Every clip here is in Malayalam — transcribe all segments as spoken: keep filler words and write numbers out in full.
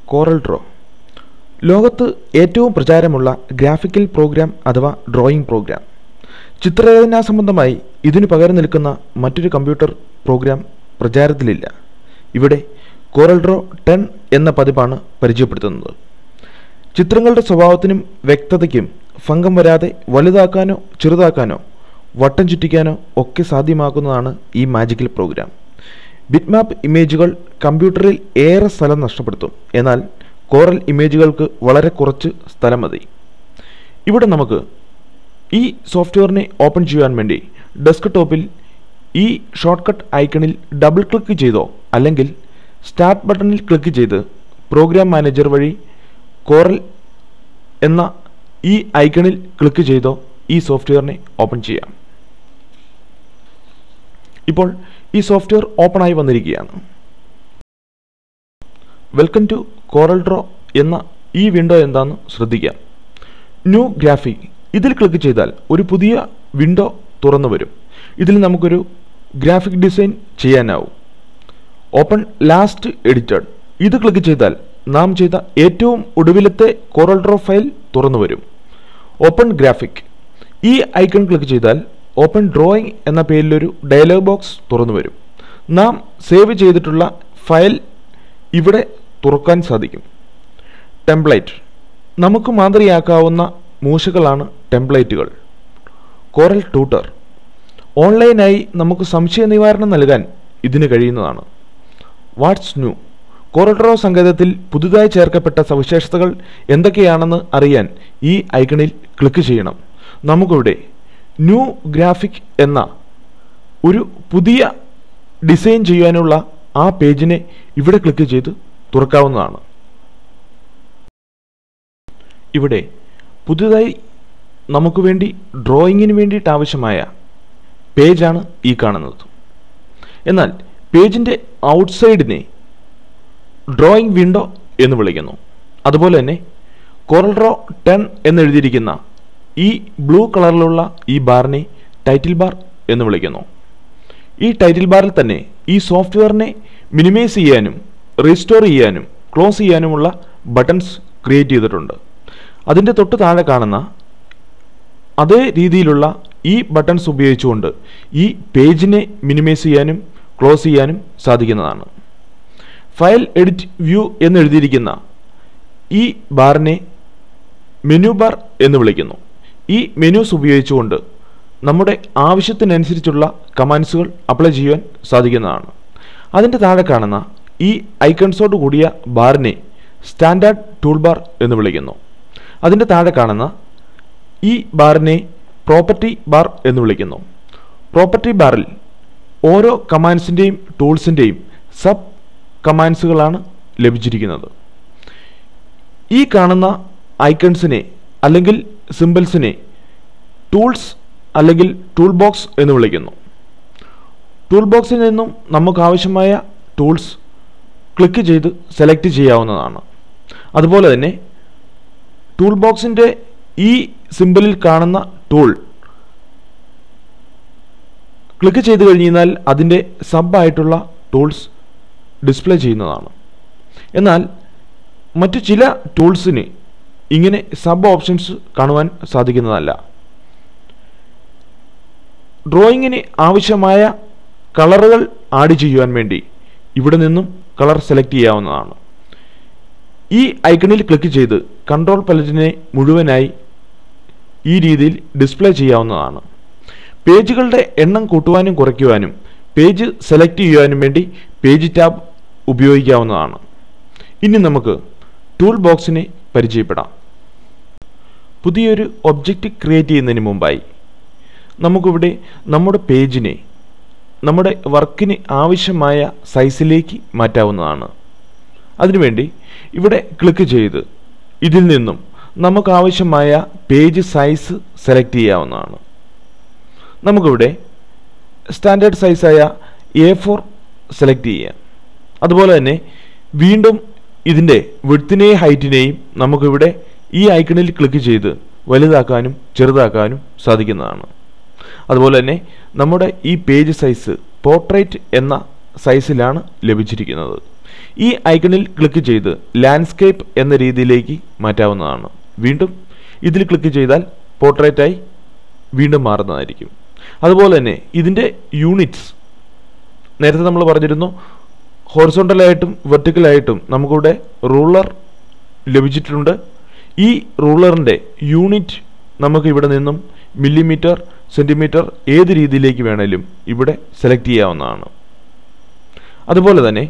കോറൽ ഡ്രോ ലോകത്ത് ഏറ്റവും പ്രചാരമുള്ള ഗ്രാഫിക്കൽ പ്രോഗ്രാം അഥവാ ഡ്രോയിങ് പ്രോഗ്രാം. ചിത്രരചനാ സംബന്ധമായി ഇതിനു പകരം നിൽക്കുന്ന മറ്റൊരു കമ്പ്യൂട്ടർ പ്രോഗ്രാം പ്രചാരത്തിലില്ല. ഇവിടെ കോറൽ ഡ്രോ ടെൻ എന്ന പതിപ്പാണ് പരിചയപ്പെടുത്തുന്നത്. ചിത്രങ്ങളുടെ സ്വഭാവത്തിനും വ്യക്തതയ്ക്കും ഭംഗം വരാതെ വലുതാക്കാനോ ചെറുതാക്കാനോ വട്ടം ചുറ്റിക്കാനോ ഒക്കെ സാധ്യമാക്കുന്നതാണ് ഈ മാജിക്കൽ പ്രോഗ്രാം. ബിറ്റ്മാപ്പ് ഇമേജുകൾ കമ്പ്യൂട്ടറിൽ ഏറെ സ്ഥലം നഷ്ടപ്പെടുത്തും. എന്നാൽ കോറൽ ഇമേജുകൾക്ക് വളരെ കുറച്ച് സ്ഥലം മതി. ഇവിടെ നമുക്ക് ഈ സോഫ്റ്റ്വെയറിനെ ഓപ്പൺ ചെയ്യാൻ വേണ്ടി ഡെസ്ക്ടോപ്പിൽ ഈ ഷോർട്ട്കട്ട് ഐക്കണിൽ ഡബിൾ ക്ലിക്ക് ചെയ്തോ അല്ലെങ്കിൽ സ്റ്റാർട്ട് ബട്ടണിൽ ക്ലിക്ക് ചെയ്ത് പ്രോഗ്രാം മാനേജർ വഴി കോറൽ എന്ന ഈ ഐക്കണിൽ ക്ലിക്ക് ചെയ്തോ ഈ സോഫ്റ്റ്വെയറിനെ ഓപ്പൺ ചെയ്യാം. ഇപ്പോൾ ഈ സോഫ്റ്റ്വെയർ ഓപ്പൺ ആയി വന്നിരിക്കുകയാണ്. വെൽക്കം ടു കോറൽ ഡ്രോ എന്ന ഈ വിൻഡോ എന്താണെന്ന് ശ്രദ്ധിക്കാം. ന്യൂ ഗ്രാഫിക് ഇതിൽ ക്ലിക്ക് ചെയ്താൽ ഒരു പുതിയ വിൻഡോ തുറന്നു വരും. ഇതിൽ നമുക്കൊരു ഗ്രാഫിക് ഡിസൈൻ ചെയ്യാനാവും. ഓപ്പൺ ലാസ്റ്റ് എഡിറ്റഡ് ഇത് ക്ലിക്ക് ചെയ്താൽ നാം ചെയ്ത ഏറ്റവും ഒടുവിലത്തെ കോറൽ ഡ്രോ ഫയൽ തുറന്നു വരും. ഓപ്പൺ ഗ്രാഫിക് ഈ ഐക്കൺ ക്ലിക്ക് ചെയ്താൽ ഓപ്പൺ ഡ്രോയിങ് എന്ന പേരിലൊരു ഡയലോഗ് ബോക്സ് തുറന്നു വരും. നാം സേവ് ചെയ്തിട്ടുള്ള ഫയൽ ഇവിടെ തുറക്കാൻ സാധിക്കും. ടെംപ്ലേറ്റ് നമുക്ക് മാതൃകയാക്കാവുന്ന മൂശകളാണ് ടെംപ്ലേറ്റുകൾ. കോറൽ ട്യൂട്ടർ ഓൺലൈനായി നമുക്ക് സംശയ നിവാരണം നൽകാൻ ഇതിന് കഴിയുന്നതാണ്. വാട്ട്സ് ന്യൂ കോറൽ ഡ്രോ സങ്കേതത്തിൽ പുതുതായി ചേർക്കപ്പെട്ട സവിശേഷതകൾ എന്തൊക്കെയാണെന്ന് അറിയാൻ ഈ ഐക്കണിൽ ക്ലിക്ക് ചെയ്യണം. നമുക്കിവിടെ ന്യൂ ഗ്രാഫിക് എന്ന ഒരു പുതിയ ഡിസൈൻ ചെയ്യാനുള്ള ആ പേജിനെ ഇവിടെ ക്ലിക്ക് ചെയ്ത് തുറക്കാവുന്നതാണ്. ഇവിടെ പുതുതായി നമുക്ക് വേണ്ടി ഡ്രോയിങ്ങിന് വേണ്ടിയിട്ട് ആവശ്യമായ പേജാണ് ഈ കാണുന്നത്. എന്നാൽ പേജിൻ്റെ ഔട്ട്സൈഡിനെ ഡ്രോയിങ് വിൻഡോ എന്ന് വിളിക്കുന്നു. അതുപോലെ തന്നെ കോറൽ ഡ്രോ ടെൻ എന്നെഴുതിയിരിക്കുന്ന ഈ ബ്ലൂ കളറിലുള്ള ഈ ബാറിനെ ടൈറ്റിൽ ബാർ എന്ന് വിളിക്കുന്നു. ഈ ടൈറ്റിൽ ബാറിൽ തന്നെ ഈ സോഫ്റ്റ്വെയറിനെ മിനിമൈസ് ചെയ്യാനും റീസ്റ്റോർ ചെയ്യാനും ക്ലോസ് ചെയ്യാനുമുള്ള ബട്ടൺസ് ക്രിയേറ്റ് ചെയ്തിട്ടുണ്ട്. അതിൻ്റെ തൊട്ട് താഴെ കാണുന്ന അതേ രീതിയിലുള്ള ഈ ബട്ടൺസ് ഉപയോഗിച്ചുകൊണ്ട് ഈ പേജിനെ മിനിമൈസ് ചെയ്യാനും ക്ലോസ് ചെയ്യാനും സാധിക്കുന്നതാണ്. ഫയൽ എഡിറ്റ് വ്യൂ എന്നെഴുതിയിരിക്കുന്ന ഈ ബാറിനെ മെനു ബാർ എന്ന് വിളിക്കുന്നു. ഈ മെനൂസ് ഉപയോഗിച്ചുകൊണ്ട് നമ്മുടെ ആവശ്യത്തിനനുസരിച്ചുള്ള കമാൻഡ്സുകൾ അപ്ലൈ ചെയ്യാൻ സാധിക്കുന്നതാണ്. അതിൻ്റെ താഴെ കാണുന്ന ഈ ഐക്കൺസോട് കൂടിയ ബാറിനെ സ്റ്റാൻഡേർഡ് ടൂൾ ബാർ എന്ന് വിളിക്കുന്നു. അതിൻ്റെ താഴെ കാണുന്ന ഈ ബാറിനെ പ്രോപ്പർട്ടി ബാർ എന്ന് വിളിക്കുന്നു. പ്രോപ്പർട്ടി ബാറിൽ ഓരോ കമാൻഡ്സിൻ്റെയും ടൂൾസിൻ്റെയും സബ് കമാൻഡ്സുകളാണ് ലഭിച്ചിരിക്കുന്നത്. ഈ കാണുന്ന ഐക്കൺസിനെ അല്ലെങ്കിൽ സിംബൽസിനെ ടൂൾസ് അല്ലെങ്കിൽ ടൂൾ ബോക്സ് എന്ന് വിളിക്കുന്നു. ടൂൾ ബോക്സിൽ നിന്നും നമുക്ക് ആവശ്യമായ ടൂൾസ് ക്ലിക്ക് ചെയ്ത് സെലക്ട് ചെയ്യാവുന്നതാണ്. അതുപോലെ തന്നെ ടൂൾ ബോക്സിൻ്റെ ഈ സിംബലിൽ കാണുന്ന ടൂൾ ക്ലിക്ക് ചെയ്ത് കഴിഞ്ഞാൽ അതിൻ്റെ സബായിട്ടുള്ള ടൂൾസ് ഡിസ്പ്ലേ ചെയ്യുന്നതാണ്. എന്നാൽ മറ്റു ചില ടൂൾസിന് ഇങ്ങനെ സബ് ഓപ്ഷൻസ് കാണുവാൻ സാധിക്കുന്നതല്ല. ഡ്രോയിങ്ങിന് ആവശ്യമായ കളറുകൾ ആഡ് ചെയ്യുവാൻ വേണ്ടി ഇവിടെ നിന്നും കളർ സെലക്ട് ചെയ്യാവുന്നതാണ്. ഈ ഐക്കണിൽ ക്ലിക്ക് ചെയ്ത് കൺട്രോൾ പാലറ്റിനെ മുഴുവനായി ഈ രീതിയിൽ ഡിസ്പ്ലേ ചെയ്യാവുന്നതാണ്. പേജുകളുടെ എണ്ണം കൂട്ടുവാനും കുറയ്ക്കുവാനും പേജ് സെലക്ട് ചെയ്യുവാനും വേണ്ടി പേജ് ടാബ് ഉപയോഗിക്കാവുന്നതാണ്. ഇനി നമുക്ക് ടൂൾ ബോക്സിനെ പരിചയപ്പെടാം. പുതിയൊരു ഒബ്ജക്റ്റ് ക്രിയേറ്റ് ചെയ്യുന്നതിന് മുമ്പായി നമുക്കിവിടെ നമ്മുടെ പേജിനെ നമ്മുടെ വർക്കിന് ആവശ്യമായ സൈസിലേക്ക് മാറ്റാവുന്നതാണ്. അതിനുവേണ്ടി ഇവിടെ ക്ലിക്ക് ചെയ്ത് ഇതിൽ നിന്നും നമുക്ക് ആവശ്യമായ പേജ് സൈസ് സെലക്ട് ചെയ്യാവുന്നതാണ്. നമുക്കിവിടെ സ്റ്റാൻഡേർഡ് സൈസായ എ ഫോർ സെലക്ട് ചെയ്യാം. അതുപോലെ തന്നെ വീണ്ടും ഇതിൻ്റെ വിഡ്ത്തിനെയും ഹൈറ്റിനെയും നമുക്കിവിടെ ഈ ഐക്കണിൽ ക്ലിക്ക് ചെയ്ത് വലുതാക്കാനും ചെറുതാക്കാനും സാധിക്കുന്നതാണ്. അതുപോലെ തന്നെ നമ്മുടെ ഈ പേജ് സൈസ് പോർട്രേറ്റ് എന്ന സൈസിലാണ് ലഭിച്ചിരിക്കുന്നത്. ഈ ഐക്കണിൽ ക്ലിക്ക് ചെയ്ത് ലാൻഡ്സ്കേപ്പ് എന്ന രീതിയിലേക്ക് മാറ്റാവുന്നതാണ്. വീണ്ടും ഇതിൽ ക്ലിക്ക് ചെയ്താൽ പോർട്രേറ്റായി വീണ്ടും മാറുന്നതായിരിക്കും. അതുപോലെ തന്നെ ഇതിൻ്റെ യൂണിറ്റ്സ് നേരത്തെ നമ്മൾ പറഞ്ഞിരുന്നു, ഹൊറിസോണ്ടലായിട്ടും വെർട്ടിക്കലായിട്ടും നമുക്കിവിടെ റൂളർ ലഭിച്ചിട്ടുണ്ട്. ഈ റൂളറിൻ്റെ യൂണിറ്റ് നമുക്ക് ഇവിടെ നിന്നും മില്ലിമീറ്റർ, സെൻറ്റിമീറ്റർ ഏത് രീതിയിലേക്ക് വേണേലും ഇവിടെ സെലക്ട് ചെയ്യാവുന്നതാണ്. അതുപോലെ തന്നെ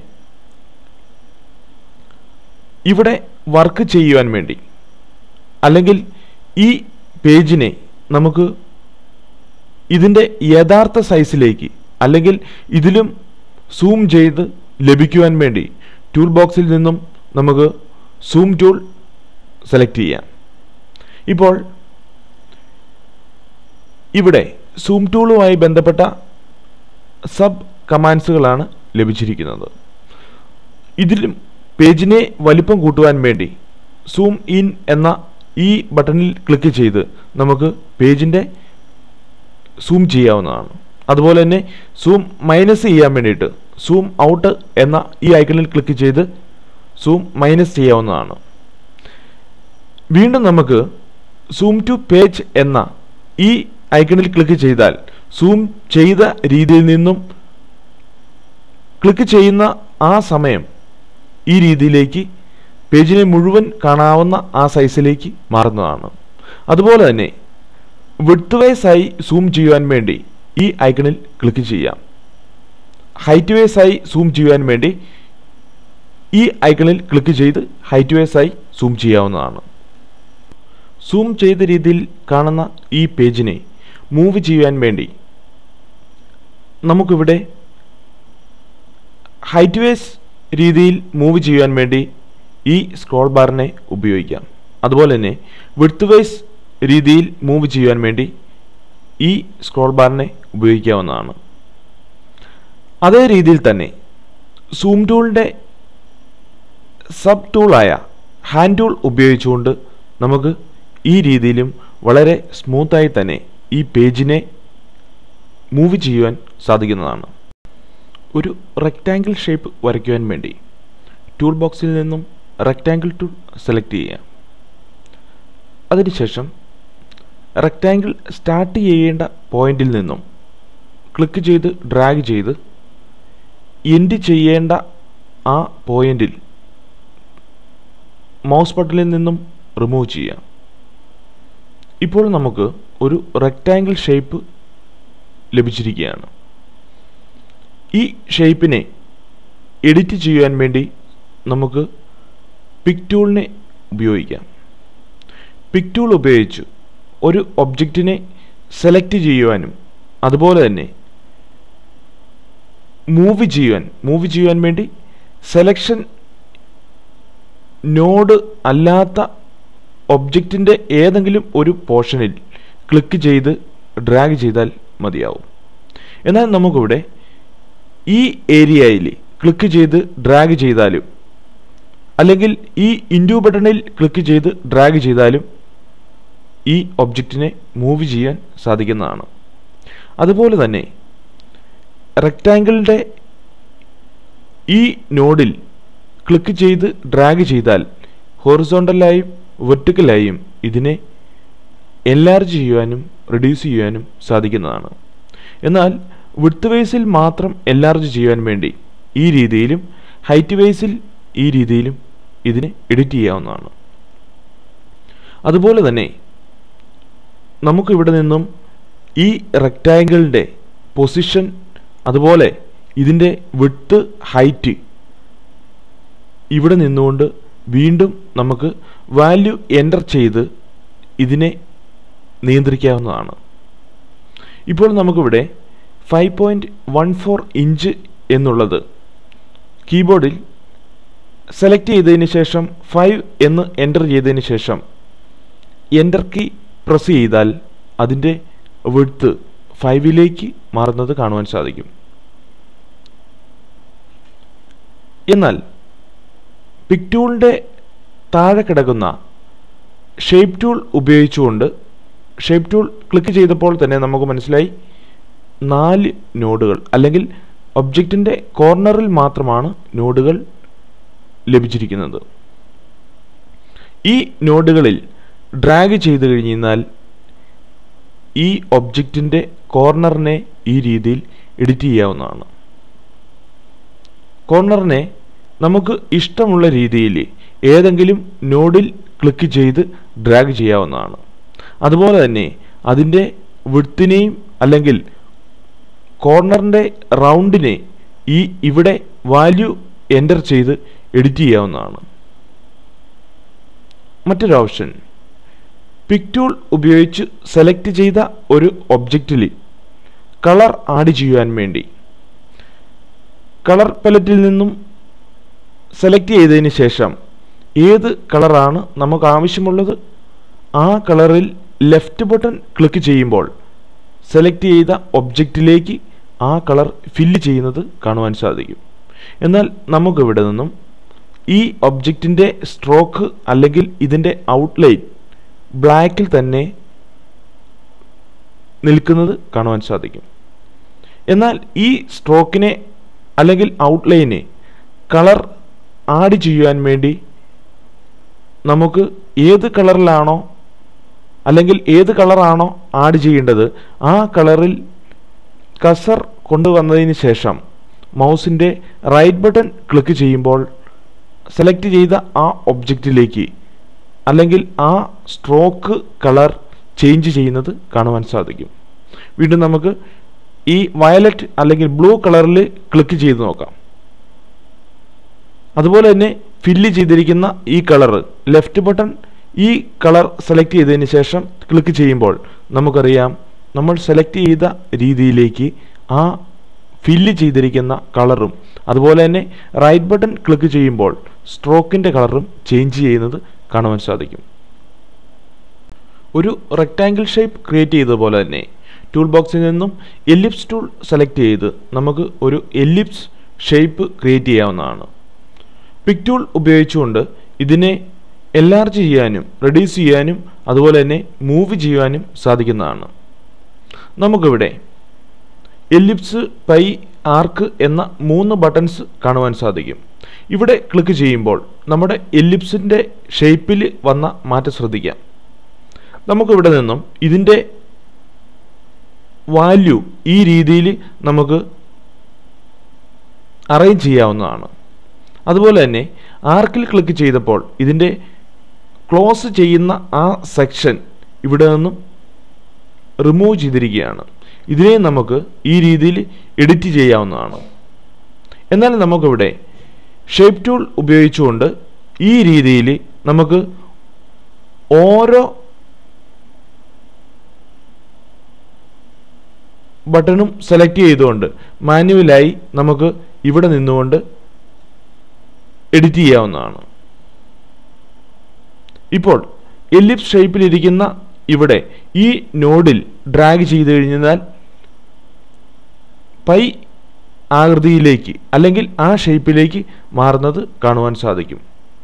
ഇവിടെ വർക്ക് ചെയ്യുവാൻ വേണ്ടി അല്ലെങ്കിൽ ഈ പേജിനെ നമുക്ക് ഇതിൻ്റെ യഥാർത്ഥ സൈസിലേക്ക് അല്ലെങ്കിൽ ഇതിലും സൂം ചെയ്ത് ലഭിക്കുവാൻ വേണ്ടി ടൂൾ ബോക്സിൽ നിന്നും നമുക്ക് സൂം ടൂൾ സെലക്ട് ചെയ്യാം. ഇപ്പോൾ ഇവിടെ സൂം ടൂളുമായി ബന്ധപ്പെട്ട സബ് കമാൻഡ്സുകളാണ് ലഭിച്ചിരിക്കുന്നത്. ഇതിലും പേജിനെ വലിപ്പം കൂട്ടുവാൻ വേണ്ടി സൂം ഇൻ എന്ന ഈ ബട്ടണിൽ ക്ലിക്ക് ചെയ്ത് നമുക്ക് പേജിൻ്റെ സൂം ചെയ്യാവുന്നതാണ്. അതുപോലെ തന്നെ സൂം മൈനസ് ചെയ്യാൻ വേണ്ടിയിട്ട് സൂം ഔട്ട് എന്ന ഈ ഐക്കണിൽ ക്ലിക്ക് ചെയ്ത് സൂം മൈനസ് ചെയ്യാവുന്നതാണ്. വീണ്ടും നമുക്ക് സൂം ടു പേജ് എന്ന ഈ ഐക്കണിൽ ക്ലിക്ക് ചെയ്താൽ സൂം ചെയ്ത രീതിയിൽ നിന്നും ക്ലിക്ക് ചെയ്യുന്ന ആ സമയം ഈ രീതിയിലേക്ക് പേജിനെ മുഴുവൻ കാണാവുന്ന ആ സൈസിലേക്ക് മാറുന്നതാണ്. അതുപോലെ തന്നെ വിഡ്ത്ത് വൈസായി സൂം ചെയ്യുവാൻ വേണ്ടി ഈ ഐക്കണിൽ ക്ലിക്ക് ചെയ്യാം. ഹൈറ്റ് വൈസായി സൂം ചെയ്യുവാൻ വേണ്ടി ഈ ഐക്കണിൽ ക്ലിക്ക് ചെയ്ത് ഹൈറ്റ് വൈസായി സൂം ചെയ്യാവുന്നതാണ്. സൂം ചെയ്ത രീതിയിൽ കാണുന്ന ഈ പേജിനെ മൂവ് ചെയ്യാൻ വേണ്ടി നമുക്കിവിടെ ഹൈറ്റ് വൈസ് രീതിയിൽ മൂവ് ചെയ്യാൻ വേണ്ടി ഈ സ്ക്രോൾ ബാറിനെ ഉപയോഗിക്കാം. അതുപോലെ തന്നെ വിഡ്ത്ത് വൈസ് രീതിയിൽ മൂവ് ചെയ്യാൻ വേണ്ടി ഈ സ്ക്രോൾ ബാറിനെ ഉപയോഗിക്കാവുന്നതാണ്. അതേ രീതിയിൽ തന്നെ സൂം ടൂളിൻ്റെ സബ് ടൂളായ ഹാൻഡ് ടൂൾ ഉപയോഗിച്ചുകൊണ്ട് നമുക്ക് ഈ രീതിയിലും വളരെ സ്മൂത്തായി തന്നെ ഈ പേജിനെ മൂവ് ചെയ്യുവാൻ സാധിക്കുന്നതാണ്. ഒരു റെക്റ്റാങ്കിൾ ഷേപ്പ് വരയ്ക്കുവാൻ വേണ്ടി ടൂൾ ബോക്സിൽ നിന്നും റെക്റ്റാങ്കിൾ ടൂൾ സെലക്ട് ചെയ്യാം. അതിനുശേഷം റെക്റ്റാങ്കിൾ സ്റ്റാർട്ട് ചെയ്യേണ്ട പോയിന്റിൽ നിന്നും ക്ലിക്ക് ചെയ്ത് ഡ്രാഗ് ചെയ്ത് എൻഡ് ചെയ്യേണ്ട ആ പോയിന്റിൽ മൗസ് ബട്ടണിൽ നിന്നും റിമൂവ് ചെയ്യാം. ഇപ്പോൾ നമുക്ക് ഒരു റെക്റ്റാങ്കിൾ ഷേപ്പ് ലഭിച്ചിരിക്കുകയാണ്. ഈ ഷേപ്പിനെ എഡിറ്റ് ചെയ്യുവാൻ വേണ്ടി നമുക്ക് പിക് ടൂളിനെ ഉപയോഗിക്കാം. പിക് ടൂൾ ഉപയോഗിച്ച് ഒരു ഒബ്ജക്റ്റിനെ സെലക്ട് ചെയ്യുവാനും അതുപോലെ തന്നെ മൂവ് ചെയ്യുവാൻ മൂവ് ചെയ്യുവാൻ വേണ്ടി സെലക്ഷൻ നോഡ് അല്ലാത്ത ഒബ്ജക്റ്റിൻ്റെ ഏതെങ്കിലും ഒരു പോർഷനിൽ ക്ലിക്ക് ചെയ്ത് ഡ്രാഗ് ചെയ്താൽ മതിയാവും. എന്നാൽ നമുക്കിവിടെ ഈ ഏരിയയിൽ ക്ലിക്ക് ചെയ്ത് ഡ്രാഗ് ചെയ്താലും അല്ലെങ്കിൽ ഈ ഇൻഡു ബട്ടണിൽ ക്ലിക്ക് ചെയ്ത് ഡ്രാഗ് ചെയ്താലും ഈ ഒബ്ജക്റ്റിനെ മൂവ് ചെയ്യാൻ സാധിക്കുന്നതാണ്. അതുപോലെ തന്നെ റെക്റ്റാങ്കിളിൻ്റെ ഈ നോഡിൽ ക്ലിക്ക് ചെയ്ത് ഡ്രാഗ് ചെയ്താൽ ഹൊറിസോണ്ടലായും വെർട്ടിക്കലായും ഇതിനെ എൻലാർജ് ചെയ്യുവാനും റിഡ്യൂസ് ചെയ്യുവാനും സാധിക്കുന്നതാണ്. എന്നാൽ വിഡ്ത്ത് വൈസിൽ മാത്രം എൻലാർജ് ചെയ്യുവാൻ വേണ്ടി ഈ രീതിയിലും ഹൈറ്റ് വൈസിൽ ഈ രീതിയിലും ഇതിനെ എഡിറ്റ് ചെയ്യാവുന്നതാണ്. അതുപോലെ തന്നെ നമുക്കിവിടെ നിന്നും ഈ റെക്റ്റാങ്കിളിൻ്റെ പൊസിഷൻ അതുപോലെ ഇതിൻ്റെ വിഡ്ത്ത് ഹൈറ്റ് ഇവിടെ നിന്നുകൊണ്ട് വീണ്ടും നമുക്ക് വാല്യൂ എൻ്റർ ചെയ്ത് ഇതിനെ നിയന്ത്രിക്കാവുന്നതാണ്. ഇപ്പോൾ നമുക്കിവിടെ five point one four inch എന്നുള്ളത് കീബോർഡിൽ സെലക്ട് ചെയ്തതിന് ശേഷം ഫൈവ് എന്ന് എൻ്റർ ചെയ്തതിന് ശേഷം എൻ്റർ കീ പ്രസ് ചെയ്താൽ അതിൻ്റെ വിഡ്ത്ത് ഫൈവിലേക്ക് മാറുന്നത് കാണുവാൻ സാധിക്കും. എന്നാൽ പിക് ടൂളിൻ്റെ താഴെ കിടക്കുന്ന ഷേപ്പ് ടൂൾ ഉപയോഗിച്ചുകൊണ്ട് ഷേപ്പ് ടൂൾ ക്ലിക്ക് ചെയ്തപ്പോൾ തന്നെ നമുക്ക് മനസ്സിലായി നാല് നോഡുകൾ അല്ലെങ്കിൽ ഒബ്ജക്റ്റിൻ്റെ കോർണറിൽ മാത്രമാണ് നോഡുകൾ ലഭിച്ചിരിക്കുന്നത്. ഈ നോഡുകളിൽ ഡ്രാഗ് ചെയ്ത് കഴിഞ്ഞാൽ ഈ ഒബ്ജക്റ്റിൻ്റെ കോർണറിനെ ഈ രീതിയിൽ എഡിറ്റ് ചെയ്യാവുന്നതാണ്. കോർണറിനെ നമുക്ക് ഇഷ്ടമുള്ള രീതിയിൽ ഏതെങ്കിലും നോഡിൽ ക്ലിക്ക് ചെയ്ത് ഡ്രാഗ് ചെയ്യാവുന്നതാണ്. അതുപോലെ തന്നെ അതിൻ്റെ വിഡ്ത്തിനെയും അല്ലെങ്കിൽ കോർണറിൻ്റെ റൗണ്ടിനെ ഈ ഇവിടെ വാല്യൂ എൻ്റർ ചെയ്ത് എഡിറ്റ് ചെയ്യാവുന്നതാണ്. മറ്റൊരു ഓപ്ഷൻ, പിക് ടൂൾ ഉപയോഗിച്ച് സെലക്ട് ചെയ്ത ഒരു ഒബ്ജക്റ്റിൽ കളർ ആഡ് ചെയ്യാൻ വേണ്ടി കളർ പാലറ്റിൽ നിന്നും സെലക്ട് ചെയ്തതിന് ശേഷം ഏത് കളറാണ് നമുക്ക് ആവശ്യമുള്ളത് ആ കളറിൽ ലെഫ്റ്റ് ബട്ടൺ ക്ലിക്ക് ചെയ്യുമ്പോൾ സെലക്ട് ചെയ്ത ഒബ്ജക്റ്റിലേക്ക് ആ കളർ ഫില്ല് ചെയ്യുന്നത് കാണുവാൻ സാധിക്കും. എന്നാൽ നമുക്കിവിടെ നിന്നും ഈ ഒബ്ജക്റ്റിൻ്റെ സ്ട്രോക്ക് അല്ലെങ്കിൽ ഇതിൻ്റെ ഔട്ട്ലൈൻ ബ്ലാക്കിൽ തന്നെ നിൽക്കുന്നത് കാണുവാൻ സാധിക്കും. എന്നാൽ ഈ സ്ട്രോക്കിനെ അല്ലെങ്കിൽ ഔട്ട്ലൈനെ കളർ ആഡ് ചെയ്യുവാൻ വേണ്ടി നമുക്ക് ഏത് കളറിലാണോ അല്ലെങ്കിൽ ഏത് കളറാണോ ആഡ് ചെയ്യേണ്ടത് ആ കളറിൽ കസർ കൊണ്ടുവന്നതിന് ശേഷം മൗസിൻ്റെ റൈറ്റ് ബട്ടൺ ക്ലിക്ക് ചെയ്യുമ്പോൾ സെലക്ട് ചെയ്ത ആ ഒബ്ജക്റ്റിലേക്ക് അല്ലെങ്കിൽ ആ സ്ട്രോക്ക് കളർ ചേഞ്ച് ചെയ്യുന്നത് കാണുവാൻ സാധിക്കും. വീണ്ടും നമുക്ക് ഈ വയലറ്റ് അല്ലെങ്കിൽ ബ്ലൂ കളറിൽ ക്ലിക്ക് ചെയ്ത് നോക്കാം. അതുപോലെ തന്നെ ഫില്ല് ചെയ്തിരിക്കുന്ന ഈ കളർ ലെഫ്റ്റ് ബട്ടൺ ഈ കളർ സെലക്ട് ചെയ്തതിന് ശേഷം ക്ലിക്ക് ചെയ്യുമ്പോൾ നമുക്കറിയാം നമ്മൾ സെലക്ട് ചെയ്ത രീതിയിലേക്ക് ആ ഫില്ല് ചെയ്തിരിക്കുന്ന കളറും അതുപോലെ തന്നെ റൈറ്റ് ബട്ടൺ ക്ലിക്ക് ചെയ്യുമ്പോൾ സ്ട്രോക്കിൻ്റെ കളറും ചേഞ്ച് ചെയ്യുന്നത് കാണുവാൻ സാധിക്കും. ഒരു റെക്റ്റാങ്കിൾ ഷേപ്പ് ക്രിയേറ്റ് ചെയ്തതുപോലെ തന്നെ ടൂൾ ബോക്സിൽ നിന്നും എലിപ്സ് ടൂൾ സെലക്ട് ചെയ്ത് നമുക്ക് ഒരു എലിപ്സ് ഷേപ്പ് ക്രിയേറ്റ് ചെയ്യാവുന്നതാണ്. പിക് ടൂൾ ഉപയോഗിച്ചുകൊണ്ട് ഇതിനെ എൻലാർജ് ചെയ്യാനും റെഡ്യൂസ് ചെയ്യാനും അതുപോലെ തന്നെ മൂവ് ചെയ്യാനും സാധിക്കുന്നതാണ്. നമുക്കിവിടെ എലിപ്സ്, പൈ, ആർക്ക് എന്ന മൂന്ന് ബട്ടൺസ് കാണുവാൻ സാധിക്കും. ഇവിടെ ക്ലിക്ക് ചെയ്യുമ്പോൾ നമ്മുടെ എലിപ്സിൻ്റെ ഷേപ്പിൽ വന്ന മാറ്റം ശ്രദ്ധിക്കാം. നമുക്കിവിടെ നിന്നും ഇതിൻ്റെ വാല്യൂ ഈ രീതിയിൽ നമുക്ക് അറേഞ്ച് ചെയ്യാവുന്നതാണ്. അതുപോലെ തന്നെ ആർക്കിൽ ക്ലിക്ക് ചെയ്തപ്പോൾ ഇതിൻ്റെ ക്ലോസ് ചെയ്യുന്ന ആ സെക്ഷൻ ഇവിടെ നിന്നും റിമൂവ് ചെയ്തിരിക്കുകയാണ്. ഇതിനെ നമുക്ക് ഈ രീതിയിൽ എഡിറ്റ് ചെയ്യാവുന്നതാണ്. എന്നാൽ നമുക്കിവിടെ ഷേപ്പ് ടൂൾ ഉപയോഗിച്ചുകൊണ്ട് ഈ രീതിയിൽ നമുക്ക് ഓരോ ബട്ടണും സെലക്ട് ചെയ്തുകൊണ്ട് മാനുവലായി നമുക്ക് ഇവിടെ നിന്നുകൊണ്ട് എഡിറ്റ് ചെയ്യാവുന്നതാണ്. ഇപ്പോൾ എലിപ്സ് ഷേപ്പിലിരിക്കുന്ന ഇവിടെ ഈ നോഡിൽ ഡ്രാഗ് ചെയ്ത് കഴിഞ്ഞാൽ പൈ ആകൃതിയിലേക്ക് അല്ലെങ്കിൽ ആ ഷേപ്പിലേക്ക് മാറുന്നത് കാണുവാൻ സാധിക്കും.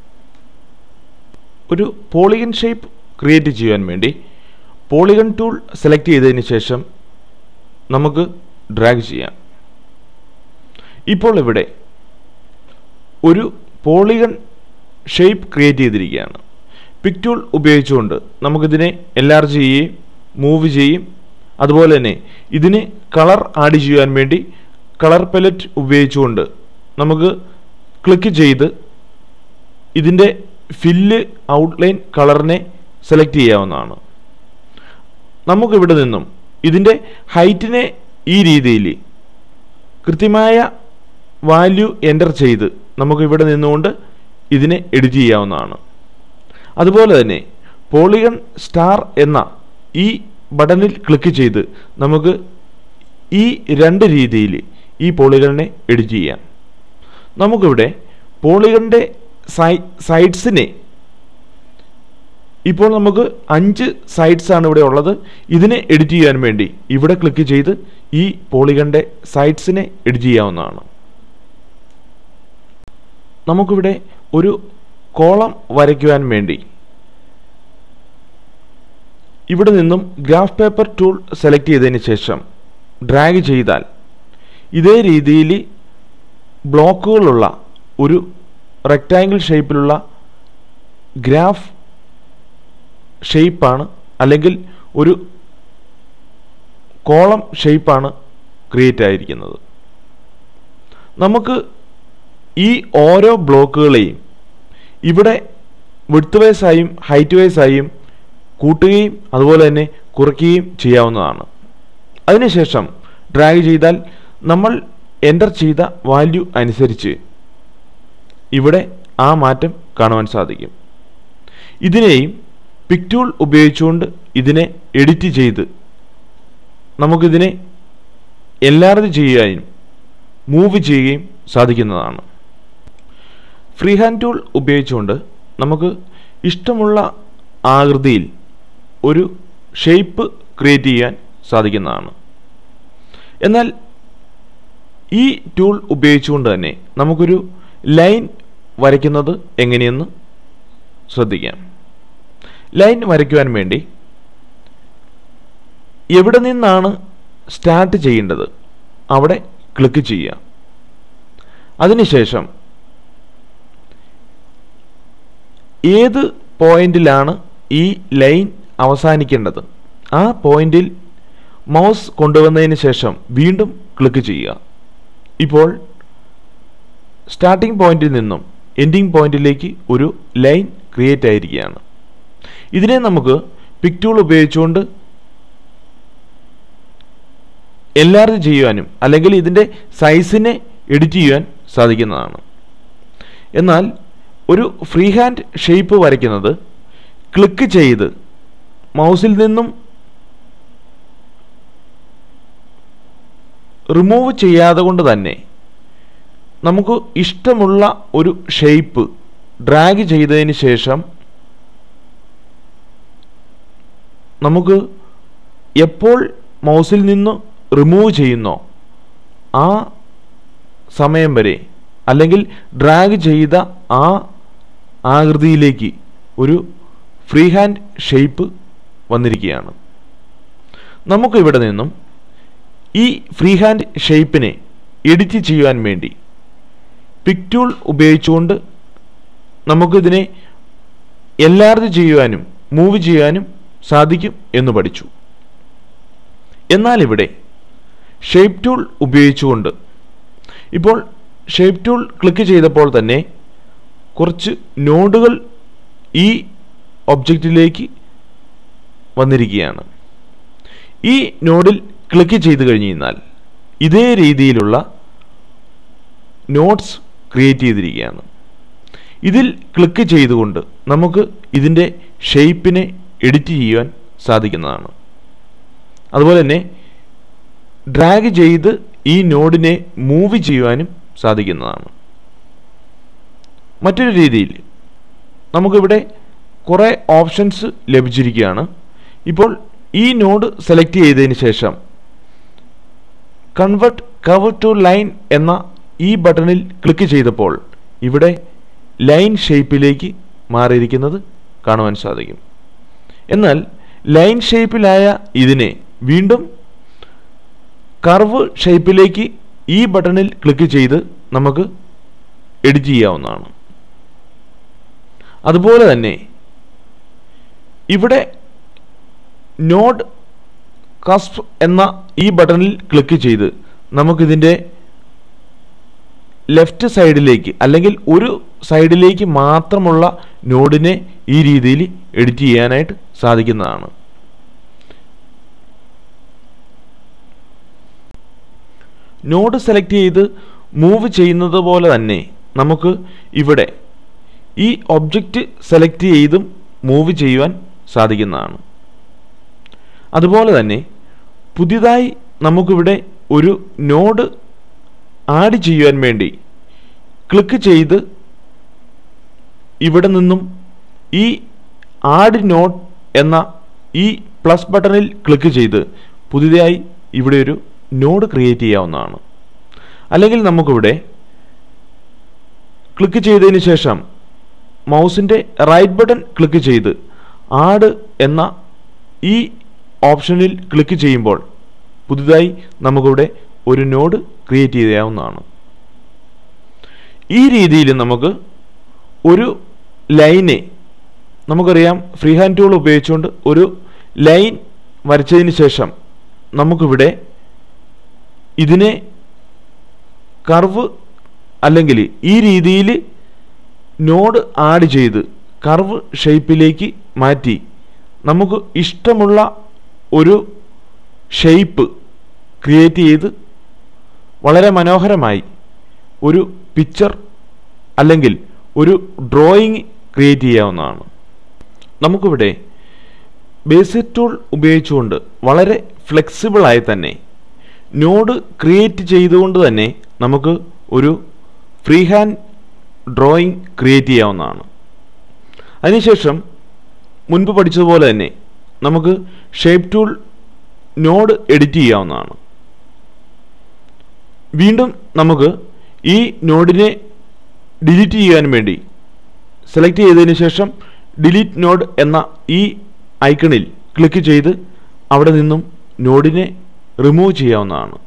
ഒരു പോളിഗൺ ഷേപ്പ് ക്രിയേറ്റ് ചെയ്യാൻ വേണ്ടി പോളിഗൺ ടൂൾ സെലക്ട് ചെയ്തതിന് ശേഷം നമുക്ക് ഡ്രാഗ് ചെയ്യാം. ഇപ്പോൾ ഇവിടെ ഒരു പോളിഗൺ ഷേപ്പ് ക്രിയേറ്റ് ചെയ്തിരിക്കുകയാണ്. പിക് ടൂൾ ഉപയോഗിച്ചുകൊണ്ട് നമുക്കിതിനെ എൻലാർജ് ചെയ്യുകയും മൂവ് ചെയ്യും. അതുപോലെ തന്നെ ഇതിന് കളർ ആഡ് ചെയ്യാൻ വേണ്ടി കളർ പാലറ്റ് ഉപയോഗിച്ചുകൊണ്ട് നമുക്ക് ക്ലിക്ക് ചെയ്ത് ഇതിൻ്റെ ഫില്ല് ഔട്ട്ലൈൻ കളറിനെ സെലക്ട് ചെയ്യാവുന്നതാണ്. നമുക്കിവിടെ നിന്നും ഇതിൻ്റെ ഹൈറ്റിനെ ഈ രീതിയിൽ കൃത്യമായ വാല്യൂ എൻ്റർ ചെയ്ത് നമുക്കിവിടെ നിന്നുകൊണ്ട് ഇതിനെ എഡിറ്റ് ചെയ്യാവുന്നതാണ്. അതുപോലെ തന്നെ പോളിഗൺ സ്റ്റാർ എന്ന ഈ ബട്ടണിൽ ക്ലിക്ക് ചെയ്ത് നമുക്ക് ഈ രണ്ട് രീതിയിൽ ഈ പോളിഗണിനെ എഡിറ്റ് ചെയ്യാം. നമുക്കിവിടെ പോളിഗണിൻ്റെ സൈ സൈഡ്സിനെ ഇപ്പോൾ നമുക്ക് അഞ്ച് സൈഡ്സ് ആണ് ഇവിടെ ഉള്ളത്. ഇതിനെ എഡിറ്റ് ചെയ്യാൻ വേണ്ടി ഇവിടെ ക്ലിക്ക് ചെയ്ത് ഈ പോളിഗണിൻ്റെ സൈഡ്സിനെ എഡിറ്റ് ചെയ്യാവുന്നതാണ്. നമുക്കിവിടെ ഒരു കോളം വരയ്ക്കുവാൻ വേണ്ടി ഇവിടെ നിന്നും ഗ്രാഫ് പേപ്പർ ടൂൾ സെലക്ട് ചെയ്തതിന് ശേഷം ഡ്രാഗ് ചെയ്താൽ ഇതേ രീതിയിൽ ബ്ലോക്കുകളുള്ള ഒരു റെക്റ്റാങ്കിൾ ഷേപ്പിലുള്ള ഗ്രാഫ് ഷേപ്പാണ് അല്ലെങ്കിൽ ഒരു കോളം ഷേപ്പാണ് ക്രിയേറ്റ് ആയിരിക്കുന്നത്. നമുക്ക് ഈ ഓരോ ബ്ലോക്കുകളെയും ഇവിടെ വിഡ്ത്ത് വൈസായും ഹൈറ്റ് വൈസായും കൂട്ടുകയും അതുപോലെ തന്നെ കുറയ്ക്കുകയും ചെയ്യാവുന്നതാണ്. അതിനുശേഷം ഡ്രാഗ് ചെയ്താൽ നമ്മൾ എൻ്റർ ചെയ്ത വാല്യൂ അനുസരിച്ച് ഇവിടെ ആ മാറ്റം കാണുവാൻ സാധിക്കും. ഇതിനെയും പിക് ടൂൾ ഉപയോഗിച്ചുകൊണ്ട് ഇതിനെ എഡിറ്റ് ചെയ്ത് നമുക്കിതിനെ എൻലാർജ് ചെയ്യാനും മൂവ് ചെയ്യുകയും സാധിക്കുന്നതാണ്. ഫ്രീ ഹാൻഡ് ടൂൾ ഉപയോഗിച്ചുകൊണ്ട് നമുക്ക് ഇഷ്ടമുള്ള ആകൃതിയിൽ ഒരു ഷേപ്പ് ക്രിയേറ്റ് ചെയ്യാൻ സാധിക്കുന്നതാണ്. എന്നാൽ ഈ ടൂൾ ഉപയോഗിച്ചുകൊണ്ട് തന്നെ നമുക്കൊരു ലൈൻ വരയ്ക്കുന്നത് എങ്ങനെയെന്ന് ശ്രദ്ധിക്കാം. ലൈൻ വരയ്ക്കുവാൻ വേണ്ടി എവിടെ നിന്നാണ് സ്റ്റാർട്ട് ചെയ്യേണ്ടത് അവിടെ ക്ലിക്ക് ചെയ്യുക. അതിനുശേഷം ഏത് പോയിന്റിലാണ് ഈ ലൈൻ അവസാനിക്കേണ്ടത് ആ പോയിന്റിൽ മൗസ് കൊണ്ടുവന്നതിന് ശേഷം വീണ്ടും ക്ലിക്ക് ചെയ്യുക. ഇപ്പോൾ സ്റ്റാർട്ടിംഗ് പോയിന്റിൽ നിന്നും എൻഡിങ് പോയിന്റിലേക്ക് ഒരു ലൈൻ ക്രിയേറ്റ് ആയിരിക്കുകയാണ്. ഇതിനെ നമുക്ക് പിക് ടൂൾ ഉപയോഗിച്ചുകൊണ്ട് എൻലാർജ് ചെയ്യുവാനും അല്ലെങ്കിൽ ഇതിൻ്റെ സൈസിനെ എഡിറ്റ് ചെയ്യുവാൻ സാധിക്കുന്നതാണ്. എന്നാൽ ഒരു ഫ്രീ ഹാൻഡ് ഷേപ്പ് വരയ്ക്കുന്നത് ക്ലിക്ക് ചെയ്ത് മൗസിൽ നിന്നും റിമൂവ് ചെയ്യാതെ കൊണ്ട് തന്നെ നമുക്ക് ഇഷ്ടമുള്ള ഒരു ഷേപ്പ് ഡ്രാഗ് ചെയ്തതിന് ശേഷം നമുക്ക് എപ്പോൾ മൗസിൽ നിന്ന് റിമൂവ് ചെയ്യുന്നോ ആ സമയം വരെ അല്ലെങ്കിൽ ഡ്രാഗ് ചെയ്ത ആ ആകൃതിയിലേക്ക് ഒരു ഫ്രീ ഹാൻഡ് ഷേപ്പ് വന്നിരിക്കുകയാണ്. നമുക്കിവിടെ നിന്നും ഈ ഫ്രീ ഹാൻഡ് ഷേപ്പിനെ എഡിറ്റ് ചെയ്യുവാൻ വേണ്ടി പിക് ടൂൾ ഉപയോഗിച്ചുകൊണ്ട് നമുക്കിതിനെ എൻലാർജ് ചെയ്യുവാനും മൂവ് ചെയ്യാനും സാധിക്കും എന്ന് പഠിച്ചു. എന്നാൽ ഇവിടെ ഷേപ്പ് ടൂൾ ഉപയോഗിച്ചുകൊണ്ട് ഇപ്പോൾ ഷേപ്പ് ടൂൾ ക്ലിക്ക് ചെയ്തപ്പോൾ തന്നെ കുറച്ച് നോഡുകൾ ഈ ഒബ്ജക്റ്റിലേക്ക് വന്നിരിക്കുകയാണ്. ഈ നോഡിൽ ക്ലിക്ക് ചെയ്ത് കഴിഞ്ഞ് കഴിഞ്ഞാൽ ഇതേ രീതിയിലുള്ള നോട്ട്സ് ക്രിയേറ്റ് ചെയ്തിരിക്കുകയാണ്. ഇതിൽ ക്ലിക്ക് ചെയ്തുകൊണ്ട് നമുക്ക് ഇതിൻ്റെ ഷേപ്പിനെ എഡിറ്റ് ചെയ്യുവാൻ സാധിക്കുന്നതാണ്. അതുപോലെ തന്നെ ഡ്രാഗ് ചെയ്ത് ഈ നോഡിനെ മൂവ് ചെയ്യുവാനും സാധിക്കുന്നതാണ്. മറ്റൊരു രീതിയിൽ നമുക്കിവിടെ കുറേ ഓപ്ഷൻസ് ലഭിച്ചിരിക്കുകയാണ്. ഇപ്പോൾ ഈ നോഡ് സെലക്ട് ചെയ്തതിന് ശേഷം കൺവേർട്ട് കർവ് ടു ലൈൻ എന്ന ഈ ബട്ടണിൽ ക്ലിക്ക് ചെയ്തപ്പോൾ ഇവിടെ ലൈൻ ഷേപ്പിലേക്ക് മാറിയിരിക്കുന്നത് കാണുവാൻ സാധിക്കും. എന്നാൽ ലൈൻ ഷേപ്പിലായ ഇതിനെ വീണ്ടും കർവ് ഷേപ്പിലേക്ക് ഈ ബട്ടണിൽ ക്ലിക്ക് ചെയ്ത് നമുക്ക് എഡിറ്റ് ചെയ്യാവുന്നതാണ്. അതുപോലെ തന്നെ ഇവിടെ നോഡ് കസ്പ് എന്ന ഈ ബട്ടണിൽ ക്ലിക്ക് ചെയ്ത് നമുക്കിതിൻ്റെ ലെഫ്റ്റ് സൈഡിലേക്ക് അല്ലെങ്കിൽ ഒരു സൈഡിലേക്ക് മാത്രമുള്ള നോഡിനെ ഈ രീതിയിൽ എഡിറ്റ് ചെയ്യാനായിട്ട് സാധിക്കുന്നതാണ്. നോഡ് സെലക്ട് ചെയ്ത് മൂവ് ചെയ്യുന്നത് പോലെ തന്നെ നമുക്ക് ഇവിടെ ഈ ഒബ്ജക്റ്റ് സെലക്ട് ചെയ്തും മൂവ് ചെയ്യുവാൻ സാധിക്കുന്നതാണ്. അതുപോലെ തന്നെ പുതിയതായി നമുക്കിവിടെ ഒരു നോഡ് ആഡ് ചെയ്യുവാൻ വേണ്ടി ക്ലിക്ക് ചെയ്ത് ഇവിടെ നിന്നും ഈ ആഡ് നോഡ് എന്ന ഈ പ്ലസ് ബട്ടണിൽ ക്ലിക്ക് ചെയ്ത് പുതിയതായി ഇവിടെ ഒരു നോഡ് ക്രിയേറ്റ് ചെയ്യാവുന്നതാണ്. അല്ലെങ്കിൽ നമുക്കിവിടെ ക്ലിക്ക് ചെയ്തതിന് ശേഷം മൗസിൻ്റെ റൈറ്റ് ബട്ടൺ ക്ലിക്ക് ചെയ്ത് ആഡ് എന്ന ഈ ഓപ്ഷനിൽ ക്ലിക്ക് ചെയ്യുമ്പോൾ പുതുതായി നമുക്കിവിടെ ഒരു നോഡ് ക്രിയേറ്റ് ചെയ്യാവുന്നതാണ്. ഈ രീതിയിൽ നമുക്ക് ഒരു ലൈനെ നമുക്കറിയാം ഫ്രീ ഹാൻഡ് ടൂൾ ഉപയോഗിച്ചുകൊണ്ട് ഒരു ലൈൻ വരച്ചതിന് ശേഷം നമുക്കിവിടെ ഇതിനെ കർവ് അല്ലെങ്കിൽ ഈ രീതിയിൽ നോഡ് ആഡ് ചെയ്ത് കർവ് ഷേപ്പിലേക്ക് മാറ്റി നമുക്ക് ഇഷ്ടമുള്ള ഒരു ഷേപ്പ് ക്രിയേറ്റ് ചെയ്ത് വളരെ മനോഹരമായി ഒരു പിക്ചർ അല്ലെങ്കിൽ ഒരു ഡ്രോയിങ് ക്രിയേറ്റ് ചെയ്യാവുന്നതാണ്. നമുക്കിവിടെ ബേസിക് ടൂൾ ഉപയോഗിച്ചുകൊണ്ട് വളരെ ഫ്ലെക്സിബിളായി തന്നെ നോഡ് ക്രിയേറ്റ് ചെയ്തുകൊണ്ട് തന്നെ നമുക്ക് ഒരു ഫ്രീ ഹാൻഡ് ഡ്രോയിങ് ക്രിയേറ്റ് ചെയ്യാവുന്നതാണ്. അതിനുശേഷം മുൻപ് പഠിച്ചതുപോലെ തന്നെ നമുക്ക് ഷേപ്പ് ടൂൾ നോഡ് എഡിറ്റ് ചെയ്യാവുന്നതാണ്. വീണ്ടും നമുക്ക് ഈ നോഡിനെ ഡിലീറ്റ് ചെയ്യാൻ വേണ്ടി സെലക്ട് ചെയ്തതിന് ശേഷം ഡിലീറ്റ് നോഡ് എന്ന ഈ ഐക്കണിൽ ക്ലിക്ക് ചെയ്ത് അവിടെ നിന്നും നോഡിനെ റിമൂവ് ചെയ്യാവുന്നതാണ്.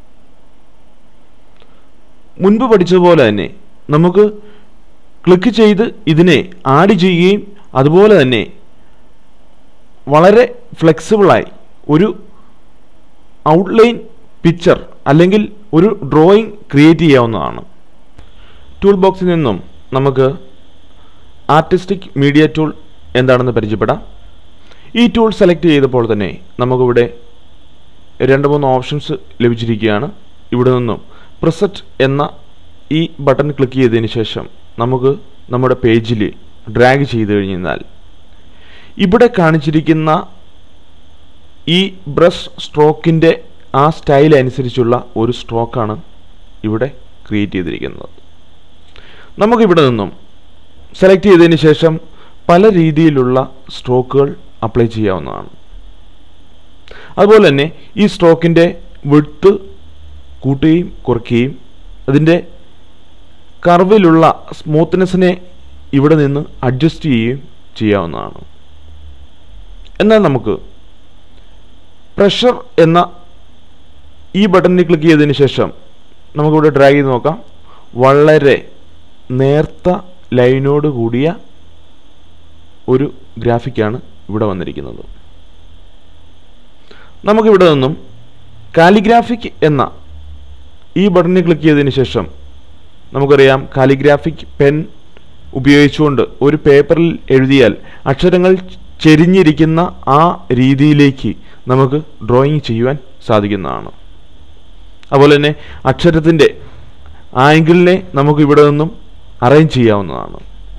മുൻപ് പഠിച്ചതുപോലെ തന്നെ നമുക്ക് ക്ലിക്ക് ചെയ്ത് ഇതിനെ ആഡ് ചെയ്യുകയും അതുപോലെ തന്നെ വളരെ ഫ്ലെക്സിബിളായി ഒരു ഔട്ട്ലൈൻ പിക്ചർ അല്ലെങ്കിൽ ഒരു ഡ്രോയിങ് ക്രിയേറ്റ് ചെയ്യാവുന്നതാണ്. ടൂൾ ബോക്സിൽ നിന്നും നമുക്ക് ആർട്ടിസ്റ്റിക് മീഡിയ ടൂൾ എന്താണെന്ന് പരിചയപ്പെടാം. ഈ ടൂൾ സെലക്ട് ചെയ്തപ്പോൾ തന്നെ നമുക്കിവിടെ രണ്ട് മൂന്ന് ഓപ്ഷൻസ് ലഭിച്ചിരിക്കുകയാണ്. ഇവിടെ നിന്നും പ്രിസെറ്റ് എന്ന ഈ ബട്ടൺ ക്ലിക്ക് ചെയ്തതിന് ശേഷം നമുക്ക് നമ്മുടെ പേജിൽ ഡ്രാഗ് ചെയ്ത് കഴിഞ്ഞാൽ ഇവിടെ കാണിച്ചിരിക്കുന്ന ഈ ബ്രഷ് സ്ട്രോക്കിൻ്റെ ആ സ്റ്റൈൽ അനുസരിച്ചുള്ള ഒരു സ്ട്രോക്കാണ് ഇവിടെ ക്രിയേറ്റ് ചെയ്തിരിക്കുന്നത്. നമുക്കിവിടെ നിന്നും സെലക്ട് ചെയ്തതിന് ശേഷം പല രീതിയിലുള്ള സ്ട്രോക്കുകൾ അപ്ലൈ ചെയ്യാവുന്നതാണ്. അതുപോലെ തന്നെ ഈ സ്ട്രോക്കിൻ്റെ വിഡ്ത്ത് കൂട്ടുകയും കുറയ്ക്കുകയും അതിൻ്റെ കർവിലുള്ള സ്മൂത്ത്നെസ്സിനെ ഇവിടെ നിന്ന് അഡ്ജസ്റ്റ് ചെയ്യുകയും ചെയ്യാവുന്നതാണ്. എന്നാൽ നമുക്ക് പ്രഷർ എന്ന ഈ ബട്ടണിൽ ക്ലിക്ക് ചെയ്തതിന് ശേഷം നമുക്കിവിടെ ഡ്രാഗ് ചെയ്ത് നോക്കാം. വളരെ നേർത്ത ലൈനോട് കൂടിയ ഒരു ഗ്രാഫിക്കാണ് ഇവിടെ വന്നിരിക്കുന്നത്. നമുക്കിവിടെ നിന്നും കാലിഗ്രാഫിക് എന്ന ഈ ബട്ടണിൽ ക്ലിക്ക് ചെയ്തതിന് ശേഷം നമുക്കറിയാം കാലിഗ്രാഫിക് പെൻ ഉപയോഗിച്ചുകൊണ്ട് ഒരു പേപ്പറിൽ എഴുതിയാൽ അക്ഷരങ്ങൾ ചെരിഞ്ഞിരിക്കുന്ന ആ രീതിയിലേക്ക് നമുക്ക് ഡ്രോയിങ് ചെയ്യുവാൻ സാധിക്കുന്നതാണ്. അതുപോലെ തന്നെ അക്ഷരത്തിൻ്റെ ആംഗിളിനെ നമുക്ക് ഇവിടെ നിന്നും അറേഞ്ച് ചെയ്യാവുന്നതാണ്.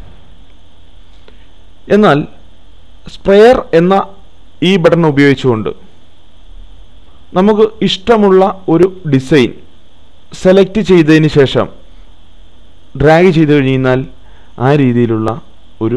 എന്നാൽ സ്പ്രെയർ എന്ന ഈ ബട്ടൺ ഉപയോഗിച്ചുകൊണ്ട് നമുക്ക് ഇഷ്ടമുള്ള ഒരു ഡിസൈൻ സെലക്ട് ചെയ്തതിന് ശേഷം ഡ്രാഗ് ചെയ്ത് കഴിഞ്ഞാൽ ആ രീതിയിലുള്ള ഒരു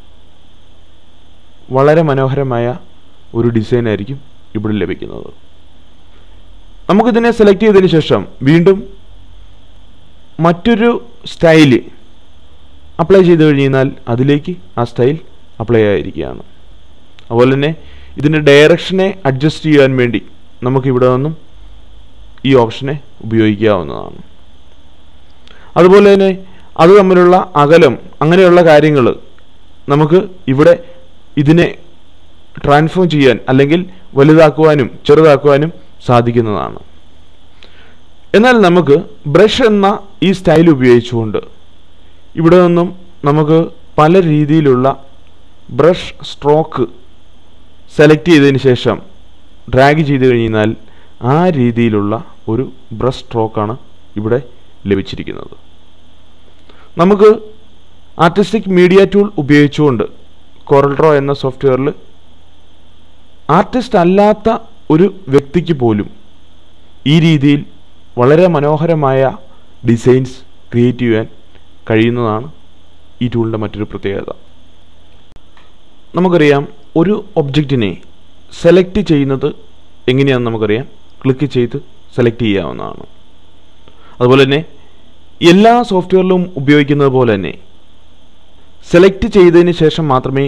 വളരെ മനോഹരമായ ഒരു ഡിസൈൻ ആയിരിക്കും ഇവിടെ ലഭിക്കുന്നത്. നമുക്കിതിനെ സെലക്ട് ചെയ്തതിന് ശേഷം വീണ്ടും മറ്റൊരു സ്റ്റൈല് അപ്ലൈ ചെയ്ത് കഴിഞ്ഞാൽ അതിലേക്ക് ആ സ്റ്റൈൽ അപ്ലൈ ആയിരിക്കുകയാണ്. അതുപോലെ തന്നെ ഇതിൻ്റെ ഡയറക്ഷനെ അഡ്ജസ്റ്റ് ചെയ്യാൻ വേണ്ടി നമുക്കിവിടെ നിന്നും ഈ ഓപ്ഷനെ ഉപയോഗിക്കാവുന്നതാണ്. അതുപോലെ തന്നെ അത് തമ്മിലുള്ള അകലം അങ്ങനെയുള്ള കാര്യങ്ങൾ നമുക്ക് ഇവിടെ ഇതിനെ ട്രാൻസ്ഫോം ചെയ്യാൻ അല്ലെങ്കിൽ വലുതാക്കുവാനും ചെറുതാക്കുവാനും സാധിക്കുന്നതാണ്. എന്നാൽ നമുക്ക് ബ്രഷ് എന്ന ഈ സ്റ്റൈൽ ഉപയോഗിച്ചുകൊണ്ട് ഇവിടെ നിന്നും നമുക്ക് പല രീതിയിലുള്ള ബ്രഷ് സ്ട്രോക്ക് സെലക്ട് ചെയ്തതിന് ശേഷം ഡ്രാഗ് ചെയ്ത് കഴിഞ്ഞാൽ ആ രീതിയിലുള്ള ഒരു ബ്രഷ് സ്ട്രോക്കാണ് ഇവിടെ ലഭിച്ചിരിക്കുന്നത്. നമുക്ക് ആർട്ടിസ്റ്റിക് മീഡിയ ടൂൾ ഉപയോഗിച്ചുകൊണ്ട് കോറൽ ഡ്രോ എന്ന സോഫ്റ്റ്വെയറിൽ ആർട്ടിസ്റ്റ് അല്ലാത്ത ഒരു വ്യക്തിക്ക് പോലും ഈ രീതിയിൽ വളരെ മനോഹരമായ ഡിസൈൻസ് ക്രിയേറ്റ് ചെയ്യാൻ കഴിയുന്നതാണ് ഈ ടൂളിൻ്റെ മറ്റൊരു പ്രത്യേകത. നമുക്കറിയാം ഒരു ഒബ്ജക്റ്റിനെ സെലക്ട് ചെയ്യുന്നത് എങ്ങനെയാണെന്ന് നമുക്കറിയാം. ക്ലിക്ക് ചെയ്ത് സെലക്ട് ചെയ്യാവുന്നതാണ്. അതുപോലെ തന്നെ എല്ലാ സോഫ്റ്റ്വെയറിലും ഉപയോഗിക്കുന്നത് പോലെ തന്നെ സെലക്ട് ചെയ്തതിന് ശേഷം മാത്രമേ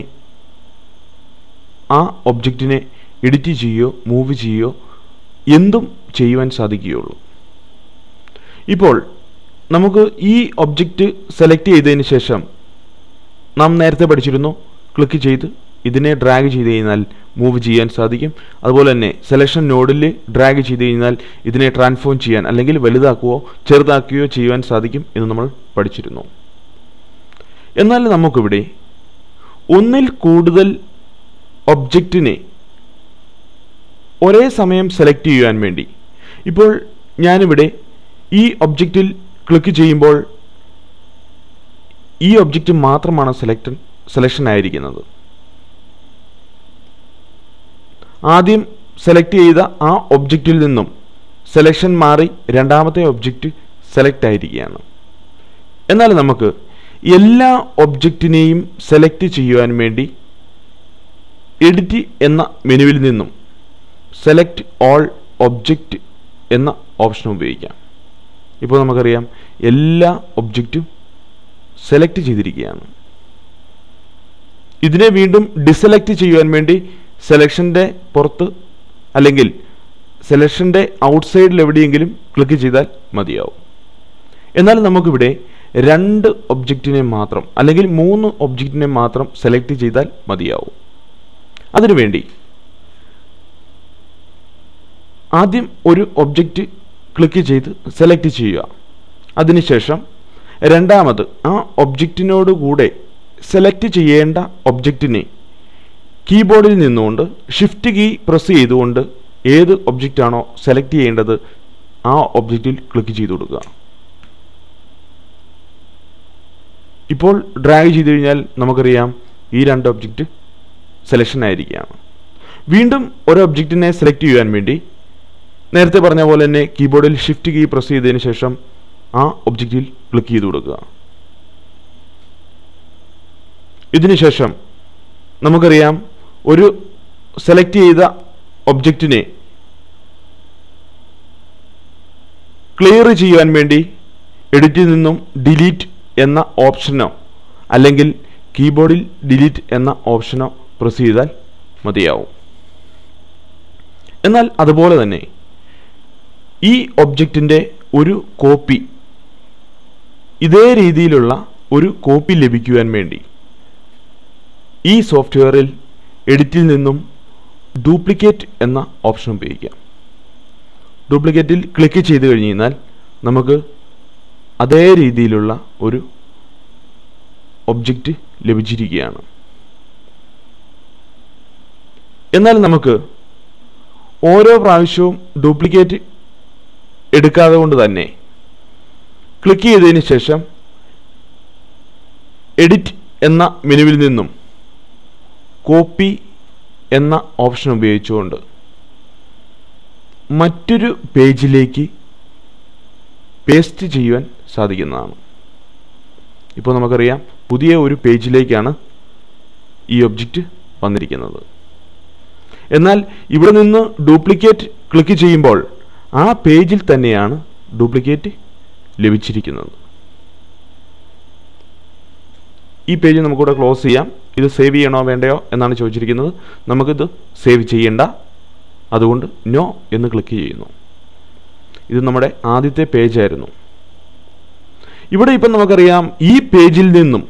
ആ ഒബ്ജക്റ്റിനെ എഡിറ്റ് ചെയ്യുകയോ മൂവ് ചെയ്യുകയോ എന്തും ചെയ്യുവാൻ സാധിക്കുകയുള്ളൂ. ഇപ്പോൾ നമുക്ക് ഈ ഒബ്ജക്റ്റ് സെലക്ട് ചെയ്തതിന് ശേഷം നാം നേരത്തെ പഠിച്ചിരുന്നു. ക്ലിക്ക് ചെയ്ത് ഇതിനെ ഡ്രാഗ് ചെയ്ത് കഴിഞ്ഞാൽ മൂവ് ചെയ്യാൻ സാധിക്കും. അതുപോലെ തന്നെ സെലക്ഷൻ നോഡിൽ ഡ്രാഗ് ചെയ്ത് കഴിഞ്ഞാൽ ഇതിനെ ട്രാൻസ്ഫോം ചെയ്യാൻ അല്ലെങ്കിൽ വലുതാക്കുകയോ ചെറുതാക്കുകയോ ചെയ്യുവാൻ സാധിക്കും എന്ന് നമ്മൾ പഠിച്ചിരുന്നു. എന്നാൽ നമുക്കിവിടെ ഒന്നിൽ കൂടുതൽ ഒബ്ജക്റ്റിനെ ഒരേ സമയം സെലക്ട് ചെയ്യുവാൻ വേണ്ടി, ഇപ്പോൾ ഞാനിവിടെ ഈ ഒബ്ജക്റ്റിൽ ക്ലിക്ക് ചെയ്യുമ്പോൾ ഈ ഒബ്ജക്റ്റ് മാത്രമാണ് സെലക്ട് സെലക്ഷൻ ആയിരിക്കുന്നത്. ആദ്യം സെലക്ട് ചെയ്ത ആ ഒബ്ജക്റ്റിൽ നിന്നും സെലക്ഷൻ മാറി രണ്ടാമത്തെ ഒബ്ജക്റ്റ് സെലക്ട് ആയിരിക്കുകയാണ്. എന്നാൽ നമുക്ക് എല്ലാ ഒബ്ജക്റ്റിനെയും സെലക്ട് ചെയ്യുവാൻ വേണ്ടി എഡിറ്റ് എന്ന മെനുവിൽ നിന്നും സെലക്ട് ഓൾ ഒബ്ജക്റ്റ് എന്ന ഓപ്ഷൻ ഉപയോഗിക്കാം. ഇപ്പോൾ നമുക്കറിയാം എല്ലാ ഒബ്ജക്റ്റും സെലക്ട് ചെയ്തിരിക്കുകയാണ്. ഇതിനെ വീണ്ടും ഡിസെലക്ട് ചെയ്യുവാൻ വേണ്ടി സെലക്ഷൻ്റെ പുറത്ത് അല്ലെങ്കിൽ സെലക്ഷൻ്റെ ഔട്ട്സൈഡിൽ എവിടെയെങ്കിലും ക്ലിക്ക് ചെയ്താൽ മതിയാവും. എന്നാൽ നമുക്കിവിടെ രണ്ട് ഒബ്ജക്റ്റിനെ മാത്രം അല്ലെങ്കിൽ മൂന്ന് ഒബ്ജക്റ്റിനെ മാത്രം സെലക്ട് ചെയ്താൽ മതിയാവും. അതിനുവേണ്ടി ആദ്യം ഒരു ഒബ്ജക്റ്റ് ക്ലിക്ക് ചെയ്ത് സെലക്ട് ചെയ്യുക. അതിനുശേഷം രണ്ടാമത് ആ ഒബ്ജക്റ്റിനോടുകൂടെ സെലക്ട് ചെയ്യേണ്ട ഒബ്ജക്റ്റിനെ കീബോർഡിൽ നിന്നുകൊണ്ട് ഷിഫ്റ്റ് കീ പ്രസ് ചെയ്തുകൊണ്ട് ഏത് ഒബ്ജക്റ്റാണോ സെലക്ട് ചെയ്യേണ്ടത് ആ ഒബ്ജക്റ്റിൽ ക്ലിക്ക് ചെയ്ത് കൊടുക്കുക. ഇപ്പോൾ ഡ്രാഗ് ചെയ്ത് കഴിഞ്ഞാൽ നമുക്കറിയാം ഈ രണ്ട് ഒബ്ജക്റ്റ് സെലക്ഷൻ ആയിരിക്കുകയാണ്. വീണ്ടും ഒരു ഒബ്ജക്റ്റിനെ സെലക്ട് ചെയ്യാൻ വേണ്ടി നേരത്തെ പറഞ്ഞ പോലെ തന്നെ കീബോർഡിൽ ഷിഫ്റ്റ് കീ പ്രസ് ചെയ്തതിന് ശേഷം ആ ഒബ്ജക്റ്റിൽ ക്ലിക്ക് ചെയ്ത് കൊടുക്കുക. ഇതിനുശേഷം നമുക്കറിയാം ഒരു സെലക്ട് ചെയ്ത ഒബ്ജക്റ്റിനെ ക്ലിയർ ചെയ്യാൻ വേണ്ടി എഡിറ്റിൽ നിന്നും ഡിലീറ്റ് എന്ന ഓപ്ഷനോ അല്ലെങ്കിൽ കീബോർഡിൽ ഡിലീറ്റ് എന്ന ഓപ്ഷനോ പ്രസ് ചെയ്താൽ മതിയാവും. എന്നാൽ അതുപോലെ തന്നെ ഈ ഒബ്ജക്റ്റിൻ്റെ ഒരു കോപ്പി, ഇതേ രീതിയിലുള്ള ഒരു കോപ്പി ലഭിക്കുവാൻ വേണ്ടി ഈ സോഫ്റ്റ്വെയറിൽ എഡിറ്റിൽ നിന്നും ഡ്യൂപ്ലിക്കേറ്റ് എന്ന ഓപ്ഷൻ ഉപയോഗിക്കാം. ഡ്യൂപ്ലിക്കേറ്റിൽ ക്ലിക്ക് ചെയ്ത് കഴിഞ്ഞ് കഴിഞ്ഞാൽ നമുക്ക് അതേ രീതിയിലുള്ള ഒരു ഒബ്ജക്റ്റ് ലഭിച്ചിരിക്കുകയാണ്. എന്നാൽ നമുക്ക് ഓരോ പ്രാവശ്യവും ഡ്യൂപ്ലിക്കേറ്റ് എടുക്കാതെ കൊണ്ട് തന്നെ ക്ലിക്ക് ചെയ്തതിന് ശേഷം എഡിറ്റ് എന്ന മെനുവിൽ നിന്നും കോപ്പി എന്ന ഓപ്ഷൻ ഉപയോഗിച്ചുകൊണ്ട് മറ്റൊരു പേജിലേക്ക് പേസ്റ്റ് ചെയ്യുവാൻ സാധിക്കുന്നതാണ്. ഇപ്പോൾ നമുക്കറിയാം പുതിയ ഒരു പേജിലേക്കാണ് ഈ ഒബ്ജക്റ്റ് വന്നിരിക്കുന്നത്. എന്നാൽ ഇവിടെ നിന്ന് ഡ്യൂപ്ലിക്കേറ്റ് ക്ലിക്ക് ചെയ്യുമ്പോൾ ആ പേജിൽ തന്നെയാണ് ഡ്യൂപ്ലിക്കേറ്റ് ലഭിച്ചിരിക്കുന്നത്. ഈ പേജ് നമുക്കിവിടെ ക്ലോസ് ചെയ്യാം. ഇത് സേവ് ചെയ്യണോ വേണ്ടയോ എന്നാണ് ചോദിച്ചിരിക്കുന്നത്. നമുക്കിത് സേവ് ചെയ്യേണ്ട, അതുകൊണ്ട് നോ എന്ന് ക്ലിക്ക് ചെയ്യുന്നു. ഇത് നമ്മുടെ ആദ്യത്തെ പേജായിരുന്നു. ഇവിടെ ഇപ്പം നമുക്കറിയാം ഈ പേജിൽ നിന്നും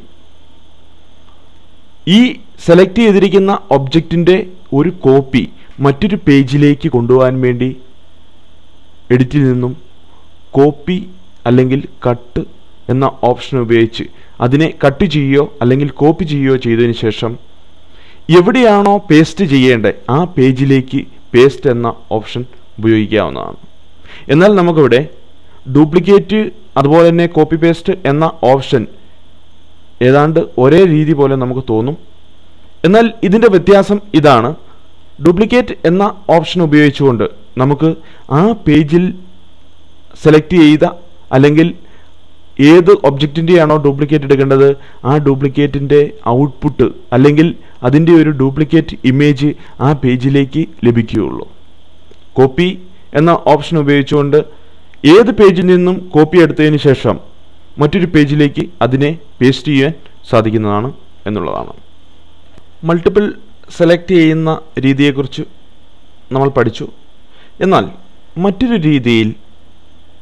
ഈ സെലക്ട് ചെയ്തിരിക്കുന്ന ഒബ്ജക്റ്റിൻ്റെ ഒരു കോപ്പി മറ്റൊരു പേജിലേക്ക് കൊണ്ടുപോകാൻ വേണ്ടി എഡിറ്റിൽ നിന്നും കോപ്പി അല്ലെങ്കിൽ കട്ട് എന്ന ഓപ്ഷൻ ഉപയോഗിച്ച് അതിനെ കട്ട് ചെയ്യുകയോ അല്ലെങ്കിൽ കോപ്പി ചെയ്യുകയോ ചെയ്തതിന് ശേഷം എവിടെയാണോ പേസ്റ്റ് ചെയ്യേണ്ടത് ആ പേജിലേക്ക് പേസ്റ്റ് എന്ന ഓപ്ഷൻ ഉപയോഗിക്കാവുന്നതാണ്. എന്നാൽ നമുക്കിവിടെ ഡ്യൂപ്ലിക്കേറ്റ് അതുപോലെ തന്നെ കോപ്പി പേസ്റ്റ് എന്ന ഓപ്ഷൻ ഏതാണ്ട് ഒരേ രീതി പോലെ നമുക്ക് തോന്നും. എന്നാൽ ഇതിൻ്റെ വ്യത്യാസം ഇതാണ്. ഡ്യൂപ്ലിക്കേറ്റ് എന്ന ഓപ്ഷൻ ഉപയോഗിച്ചുകൊണ്ട് നമുക്ക് ആ പേജിൽ സെലക്ട് ചെയ്ത അല്ലെങ്കിൽ ഏത് ഒബ്ജക്റ്റിൻ്റെയാണോ ഡ്യൂപ്ലിക്കേറ്റ് എടുക്കേണ്ടത് ആ ഡ്യൂപ്ലിക്കേറ്റിൻ്റെ ഔട്ട്പുട്ട് അല്ലെങ്കിൽ അതിൻ്റെ ഒരു ഡ്യൂപ്ലിക്കേറ്റ് ഇമേജ് ആ പേജിലേക്ക് ലഭിക്കുകയുള്ളൂ. കോപ്പി എന്ന ഓപ്ഷൻ ഉപയോഗിച്ചുകൊണ്ട് ഏത് പേജിൽ നിന്നും കോപ്പി എടുത്തതിന് ശേഷം മറ്റൊരു പേജിലേക്ക് അതിനെ പേസ്റ്റ് ചെയ്യാൻ സാധിക്കുന്നതാണ് എന്നുള്ളതാണ്. മൾട്ടിപ്പിൾ സെലക്ട് ചെയ്യുന്ന രീതിയെക്കുറിച്ച് നമ്മൾ പഠിച്ചു. എന്നാൽ മറ്റൊരു രീതിയിൽ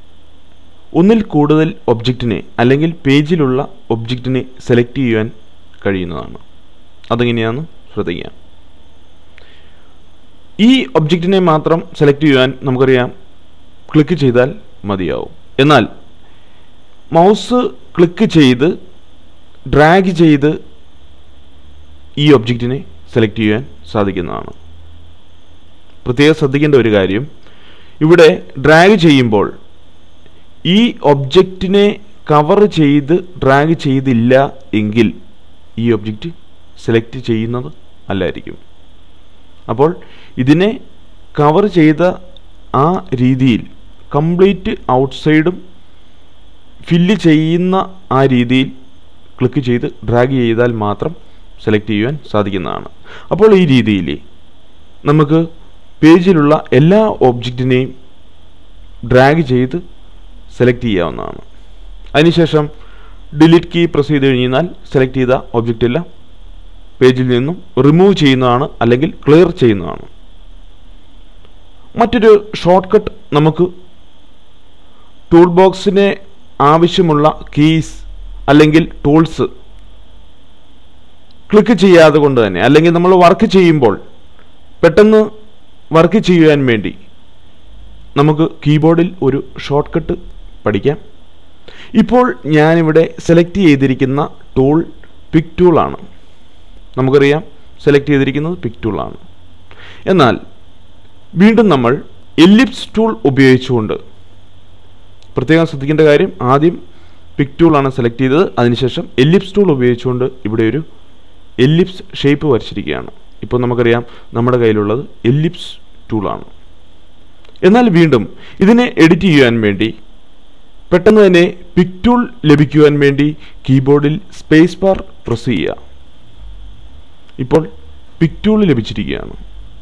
ഒന്നിൽ കൂടുതൽ ഒബ്ജക്റ്റിനെ അല്ലെങ്കിൽ പേജിലുള്ള ഒബ്ജക്റ്റിനെ സെലക്ട് ചെയ്യുവാൻ കഴിയുന്നതാണ്. അതെങ്ങനെയാണെന്ന് ശ്രദ്ധിക്കാം. ഈ ഒബ്ജക്റ്റിനെ മാത്രം സെലക്ട് ചെയ്യാൻ നമുക്കറിയാം ക്ലിക്ക് ചെയ്താൽ മതിയാവും. എന്നാൽ മൗസ് ക്ലിക്ക് ചെയ്ത് ഡ്രാഗ് ചെയ്ത് ഈ ഒബ്ജക്റ്റിനെ സെലക്ട് ചെയ്യാൻ സാധിക്കുന്നതാണ്. പ്രത്യേകം ശ്രദ്ധിക്കേണ്ട ഒരു കാര്യം, ഇവിടെ ഡ്രാഗ് ചെയ്യുമ്പോൾ ഈ ഒബ്ജക്റ്റിനെ കവർ ചെയ്ത് ഡ്രാഗ് ചെയ്തില്ല എങ്കിൽ ഈ ഒബ്ജക്റ്റ് സെലക്ട് ചെയ്യുന്നത് അല്ലായിരിക്കും. അപ്പോൾ ഇതിനെ കവർ ചെയ്ത ആ രീതിയിൽ കംപ്ലീറ്റ് ഔട്ട്സൈഡും ഫില്ല് ചെയ്യുന്ന ആ രീതിയിൽ ക്ലിക്ക് ചെയ്ത് ഡ്രാഗ് ചെയ്താൽ മാത്രം സെലക്ട് ചെയ്യുവാൻ സാധിക്കുന്നതാണ്. അപ്പോൾ ഈ രീതിയിൽ നമുക്ക് പേജിലുള്ള എല്ലാ ഒബ്ജക്റ്റിനെയും ഡ്രാഗ് ചെയ്ത് സെലക്ട് ചെയ്യാവുന്നതാണ്. അതിനുശേഷം ഡിലീറ്റ് കീ പ്രസ് ചെയ്ത് കഴിഞ്ഞാൽ സെലക്ട് ചെയ്ത ഒബ്ജക്റ്റ് എല്ലാം പേജിൽ നിന്നും റിമൂവ് ചെയ്യുന്നതാണ്, അല്ലെങ്കിൽ ക്ലിയർ ചെയ്യുന്നതാണ്. മറ്റൊരു ഷോർട്ട് കട്ട്, നമുക്ക് ടൂൾ ബോക്സിന് ആവശ്യമുള്ള കീസ് അല്ലെങ്കിൽ ടൂൾസ് ക്ലിക്ക് ചെയ്യാതെ കൊണ്ട് തന്നെ, അല്ലെങ്കിൽ നമ്മൾ വർക്ക് ചെയ്യുമ്പോൾ പെട്ടെന്ന് വർക്ക് ചെയ്യുവാൻ വേണ്ടി നമുക്ക് കീബോർഡിൽ ഒരു ഷോർട്ട് കട്ട് പഠിക്കാം. ഇപ്പോൾ ഞാനിവിടെ സെലക്ട് ചെയ്തിരിക്കുന്ന ടൂൾ പിക് ടൂളാണ്. നമുക്കറിയാം സെലക്ട് ചെയ്തിരിക്കുന്നത് പിക് ടൂളാണ്. എന്നാൽ വീണ്ടും നമ്മൾ എലിപ്സ് ടൂൾ ഉപയോഗിച്ചുകൊണ്ട്, പ്രത്യേകം ശ്രദ്ധിക്കേണ്ട കാര്യം, ആദ്യം പിക് ടൂളാണ് സെലക്ട് ചെയ്തത്, അതിനുശേഷം എലിപ്സ് ടൂൾ ഉപയോഗിച്ചുകൊണ്ട് ഇവിടെ ഒരു എലിപ്സ് ഷേപ്പ് വരച്ചിരിക്കുകയാണ്. ഇപ്പോൾ നമുക്കറിയാം നമ്മുടെ കയ്യിലുള്ളത് എലിപ്സ് ടൂളാണ്. എന്നാൽ വീണ്ടും ഇതിനെ എഡിറ്റ് ചെയ്യാൻ വേണ്ടി, പെട്ടെന്ന് തന്നെ പിക് ടൂൾ ലഭിക്കുവാൻ വേണ്ടി കീബോർഡിൽ സ്പേസ് ബാർ പ്രസ് ചെയ്യുക. ഇപ്പോൾ പിക് ടൂൾ ലഭിച്ചിരിക്കുകയാണ്.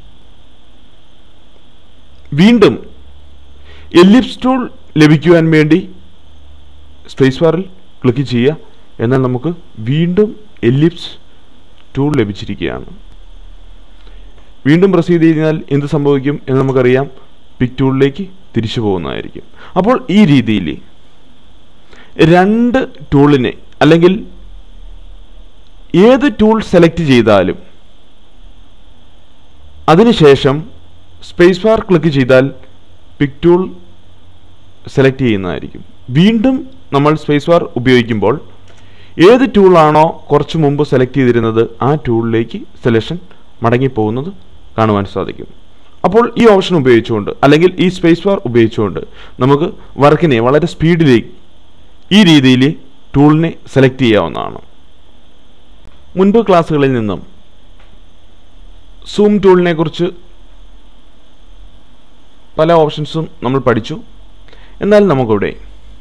വീണ്ടും എലിപ്സ് ടൂൾ ലഭിക്കുവാൻ വേണ്ടി സ്പേസ് ബാറിൽ ക്ലിക്ക് ചെയ്യുക. എന്നാൽ നമുക്ക് വീണ്ടും എലിപ്സ് ടൂൾ ലഭിച്ചിരിക്കുകയാണ്. വീണ്ടും പ്രസ് ചെയ്ത് കഴിഞ്ഞാൽ എന്ത് സംഭവിക്കും എന്ന് നമുക്കറിയാം, പിക് ടൂളിലേക്ക് തിരിച്ചു പോകുന്നതായിരിക്കും. അപ്പോൾ ഈ രീതിയിൽ രണ്ട് ടൂളിനെ, അല്ലെങ്കിൽ ഏത് ടൂൾ സെലക്ട് ചെയ്താലും അതിനുശേഷം സ്പേസ് ബാർ ക്ലിക്ക് ചെയ്താൽ പിക് ടൂൾ സെലക്ട് ചെയ്യുന്നതായിരിക്കും. വീണ്ടും നമ്മൾ സ്പേസ് ബാർ ഉപയോഗിക്കുമ്പോൾ ഏത് ടൂളാണോ കുറച്ച് മുമ്പ് സെലക്ട് ചെയ്തിരുന്നത് ആ ടൂളിലേക്ക് സെലക്ഷൻ മടങ്ങിപ്പോകുന്നത് കാണുവാൻ സാധിക്കും. അപ്പോൾ ഈ ഓപ്ഷൻ ഉപയോഗിച്ചുകൊണ്ട്, അല്ലെങ്കിൽ ഈ സ്പേസ് ബാർ ഉപയോഗിച്ചുകൊണ്ട് നമുക്ക് വർക്കിനെ വളരെ സ്പീഡിലേക്ക് ഈ രീതിയിൽ ടൂളിനെ സെലക്ട് ചെയ്യാവുന്നതാണ്. മുൻപ് ക്ലാസ്സുകളിൽ നിന്നും സൂം ടൂളിനെ കുറിച്ച് പല ഓപ്ഷൻസും നമ്മൾ പഠിച്ചു. എന്നാൽ നമുക്കിവിടെ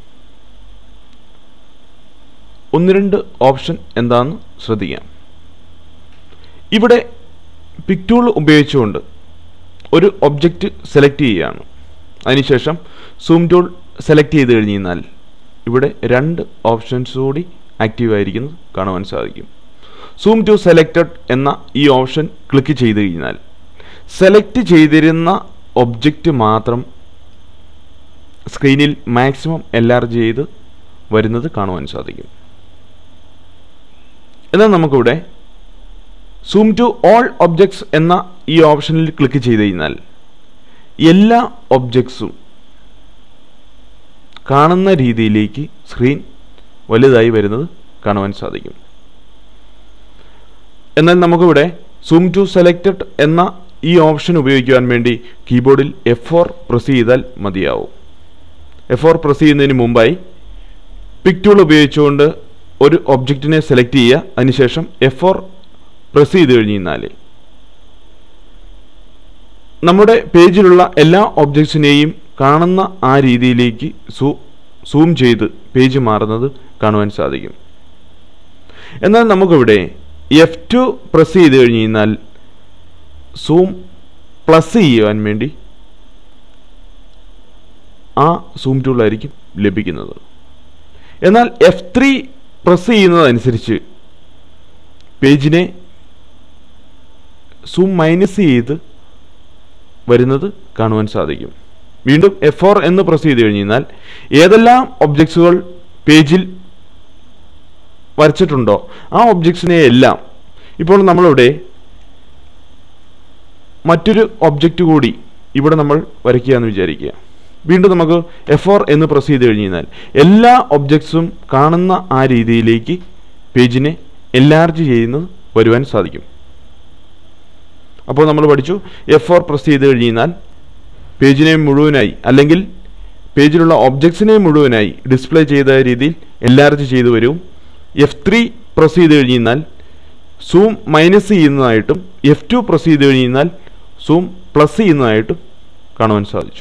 ഒന്ന് രണ്ട് ഓപ്ഷൻ എന്താണെന്ന് ശ്രദ്ധിക്കാം. ഇവിടെ പിക് ടൂൾ ഉപയോഗിച്ചുകൊണ്ട് ഒരു ഒബ്ജക്റ്റ് സെലക്ട് ചെയ്യുകയാണ്. അതിനുശേഷം സൂം ടൂൾ സെലക്ട് ചെയ്ത് കഴിഞ്ഞാൽ ഇവിടെ രണ്ട് ഓപ്ഷൻസ് കൂടി ആക്റ്റീവ് ആയിരിക്കുന്നത് കാണുവാൻ സാധിക്കും. സൂം ടു സെലക്റ്റഡ് എന്ന ഈ ഓപ്ഷൻ ക്ലിക്ക് ചെയ്ത് കഴിഞ്ഞാൽ സെലക്ട് ചെയ്തിരുന്ന ഒബ്ജക്റ്റ് മാത്രം സ്ക്രീനിൽ മാക്സിമം എൻലാർജ് ചെയ്ത് വരുന്നത് കാണുവാൻ സാധിക്കും. എന്നാൽ നമുക്കിവിടെ സൂം ടു ഓൾ ഒബ്ജക്ട്സ് എന്ന ഈ ഓപ്ഷനിൽ ക്ലിക്ക് ചെയ്ത് കഴിഞ്ഞാൽ എല്ലാ ഒബ്ജക്ട്സും കാണുന്ന രീതിയിലേക്ക് സ്ക്രീൻ വലുതായി വരുന്നത് കാണുവാൻ സാധിക്കും. എന്നാൽ നമുക്കിവിടെ സൂം ടു സെലക്റ്റഡ് എന്ന ഈ ഓപ്ഷൻ ഉപയോഗിക്കുവാൻ വേണ്ടി കീബോർഡിൽ എഫ് ഫോർ പ്രസ് ചെയ്താൽ മതിയാവും. എഫ് ഫോർ പ്രസ് ചെയ്യുന്നതിന് മുമ്പായി പിക് ടൂൾ ഉപയോഗിച്ചുകൊണ്ട് ഒരു ഒബ്ജക്റ്റിനെ സെലക്ട് ചെയ്യുക. അതിനുശേഷം എഫ് ഫോർ പ്രസ് ചെയ്ത് കഴിഞ്ഞാൽ നമ്മുടെ പേജിലുള്ള എല്ലാ ഒബ്ജക്ട്സിനെയും കാണുന്ന ആ രീതിയിലേക്ക് സൂ സൂം ചെയ്ത് പേജ് മാറുന്നത് കാണുവാൻ സാധിക്കും. എന്നാൽ നമുക്കിവിടെ എഫ് ടു പ്രസ് ചെയ്ത് കഴിഞ്ഞാൽ സൂം പ്ലസ് ചെയ്യുവാൻ വേണ്ടി ആ സൂം ടൂളായിരിക്കും ലഭിക്കുന്നത്. എന്നാൽ എഫ് ത്രീ പ്രസ് ചെയ്യുന്നതനുസരിച്ച് പേജിനെ സൂം മൈനസ് ചെയ്ത് വരുന്നത് കാണുവാൻ സാധിക്കും. വീണ്ടും എഫ് ഫോർ എന്ന് പ്രസ് ചെയ്ത് കഴിഞ്ഞാൽ ഏതെല്ലാം ഒബ്ജക്ട്സുകൾ പേജിൽ വരച്ചിട്ടുണ്ടോ ആ ഒബ്ജക്ട്സിനെ എല്ലാം ഇപ്പോൾ നമ്മളിവിടെ മറ്റൊരു ഒബ്ജക്റ്റ് കൂടി ഇവിടെ നമ്മൾ വരയ്ക്കുക എന്ന് വിചാരിക്കുക. വീണ്ടും നമുക്ക് എഫ് ഫോർ എന്ന് പ്രസ് ചെയ്ത് കഴിഞ്ഞ് കഴിഞ്ഞാൽ എല്ലാ ഒബ്ജക്ട്സും കാണുന്ന ആ രീതിയിലേക്ക് പേജിനെ എൻലാർജ് ചെയ്യുന്നത് വരുവാൻ സാധിക്കും. അപ്പോൾ നമ്മൾ പഠിച്ചു എഫ് ഫോർ പ്രസ് ചെയ്ത് കഴിഞ്ഞ് കഴിഞ്ഞാൽ പേജിനെ മുഴുവനായി അല്ലെങ്കിൽ പേജിലുള്ള ഒബ്ജക്ട്സിനെ മുഴുവനായി ഡിസ്പ്ലേ ചെയ്ത രീതിയിൽ എൻലാർജ് ചെയ്ത് വരും. എഫ് ത്രീ പ്രസ് ചെയ്ത് കഴിഞ്ഞ് കഴിഞ്ഞാൽ സൂം മൈനസ് ചെയ്യുന്നതായിട്ടും എഫ് ടു പ്രസ് ചെയ്ത് കഴിഞ്ഞ് കഴിഞ്ഞാൽ സൂം പ്ലസ് ചെയ്യുന്നതായിട്ടും കാണുവാൻ സാധിച്ചു.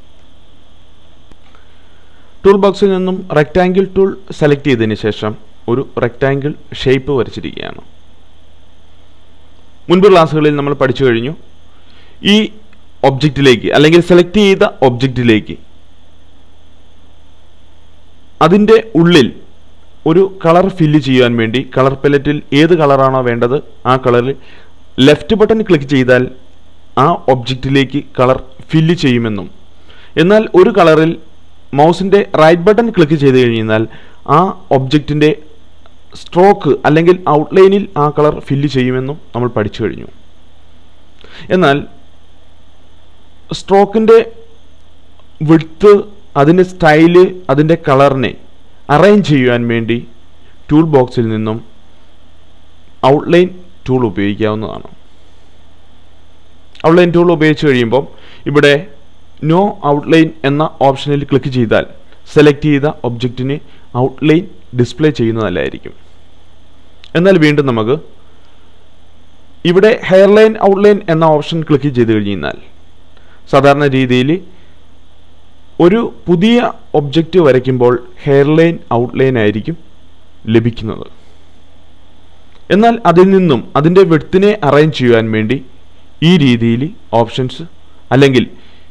ടൂൾ ബോക്സിൽ നിന്നും റെക്റ്റാങ്കിൾ ടൂൾ സെലക്ട് ചെയ്തതിന് ശേഷം ഒരു റെക്റ്റാങ്കിൾ ഷേപ്പ് വരച്ചിരിക്കുകയാണ്. മുൻപ് ക്ലാസ്സുകളിൽ നമ്മൾ പഠിച്ചു കഴിഞ്ഞു. ഈ ഒബ്ജക്റ്റിലേക്ക് അല്ലെങ്കിൽ സെലക്ട് ചെയ്ത ഒബ്ജക്റ്റിലേക്ക് അതിൻ്റെ ഉള്ളിൽ ഒരു കളർ ഫില്ല് ചെയ്യാൻ വേണ്ടി കളർ പാലറ്റിൽ ഏത് കളറാണോ വേണ്ടത് ആ കളറിൽ ലെഫ്റ്റ് ബട്ടൺ ക്ലിക്ക് ചെയ്താൽ ആ ഒബ്ജക്റ്റിലേക്ക് കളർ ഫില്ല് ചെയ്യുമെന്നും, എന്നാൽ ഒരു കളറിൽ മൗസിൻ്റെ റൈറ്റ് ബട്ടൺ ക്ലിക്ക് ചെയ്ത് കഴിഞ്ഞാൽ ആ ഒബ്ജക്റ്റിൻ്റെ സ്ട്രോക്ക് അല്ലെങ്കിൽ ഔട്ട്ലൈനിൽ ആ കളർ ഫില്ല് ചെയ്യുമെന്നും നമ്മൾ പഠിച്ചു കഴിഞ്ഞു. എന്നാൽ സ്ട്രോക്കിൻ്റെ വിഡ്ത്ത്, അതിൻ്റെ സ്റ്റൈല്, അതിൻ്റെ കളറിനെ അറേഞ്ച് ചെയ്യുവാൻ വേണ്ടി ടൂൾ ബോക്സിൽ നിന്നും ഔട്ട്ലൈൻ ടൂൾ ഉപയോഗിക്കാവുന്നതാണ്. ഔട്ട്ലൈൻ ടൂൾ ഉപയോഗിച്ച് കഴിയുമ്പോൾ ഇവിടെ നോ ഔട്ട്ലൈൻ എന്ന ഓപ്ഷനിൽ ക്ലിക്ക് ചെയ്താൽ സെലക്ട് ചെയ്ത ഒബ്ജക്റ്റിന് ഔട്ട്ലൈൻ ഡിസ്പ്ലേ ചെയ്യുന്നതല്ലായിരിക്കും. എന്നാൽ വീണ്ടും നമുക്ക് ഇവിടെ ഹെയർലൈൻ ഔട്ട്ലൈൻ എന്ന ഓപ്ഷൻ ക്ലിക്ക് ചെയ്ത് കഴിഞ്ഞാൽ സാധാരണ രീതിയിൽ ഒരു പുതിയ ഒബ്ജക്റ്റ് വരയ്ക്കുമ്പോൾ ഹെയർലൈൻ ഔട്ട്ലൈൻ ആയിരിക്കും ലഭിക്കുന്നത്. എന്നാൽ അതിൽ നിന്നും അതിൻ്റെ വിഡ്ത്തിനെ അറേഞ്ച് ചെയ്യുവാൻ വേണ്ടി ഈ രീതിയിൽ ഓപ്ഷൻസ് അല്ലെങ്കിൽ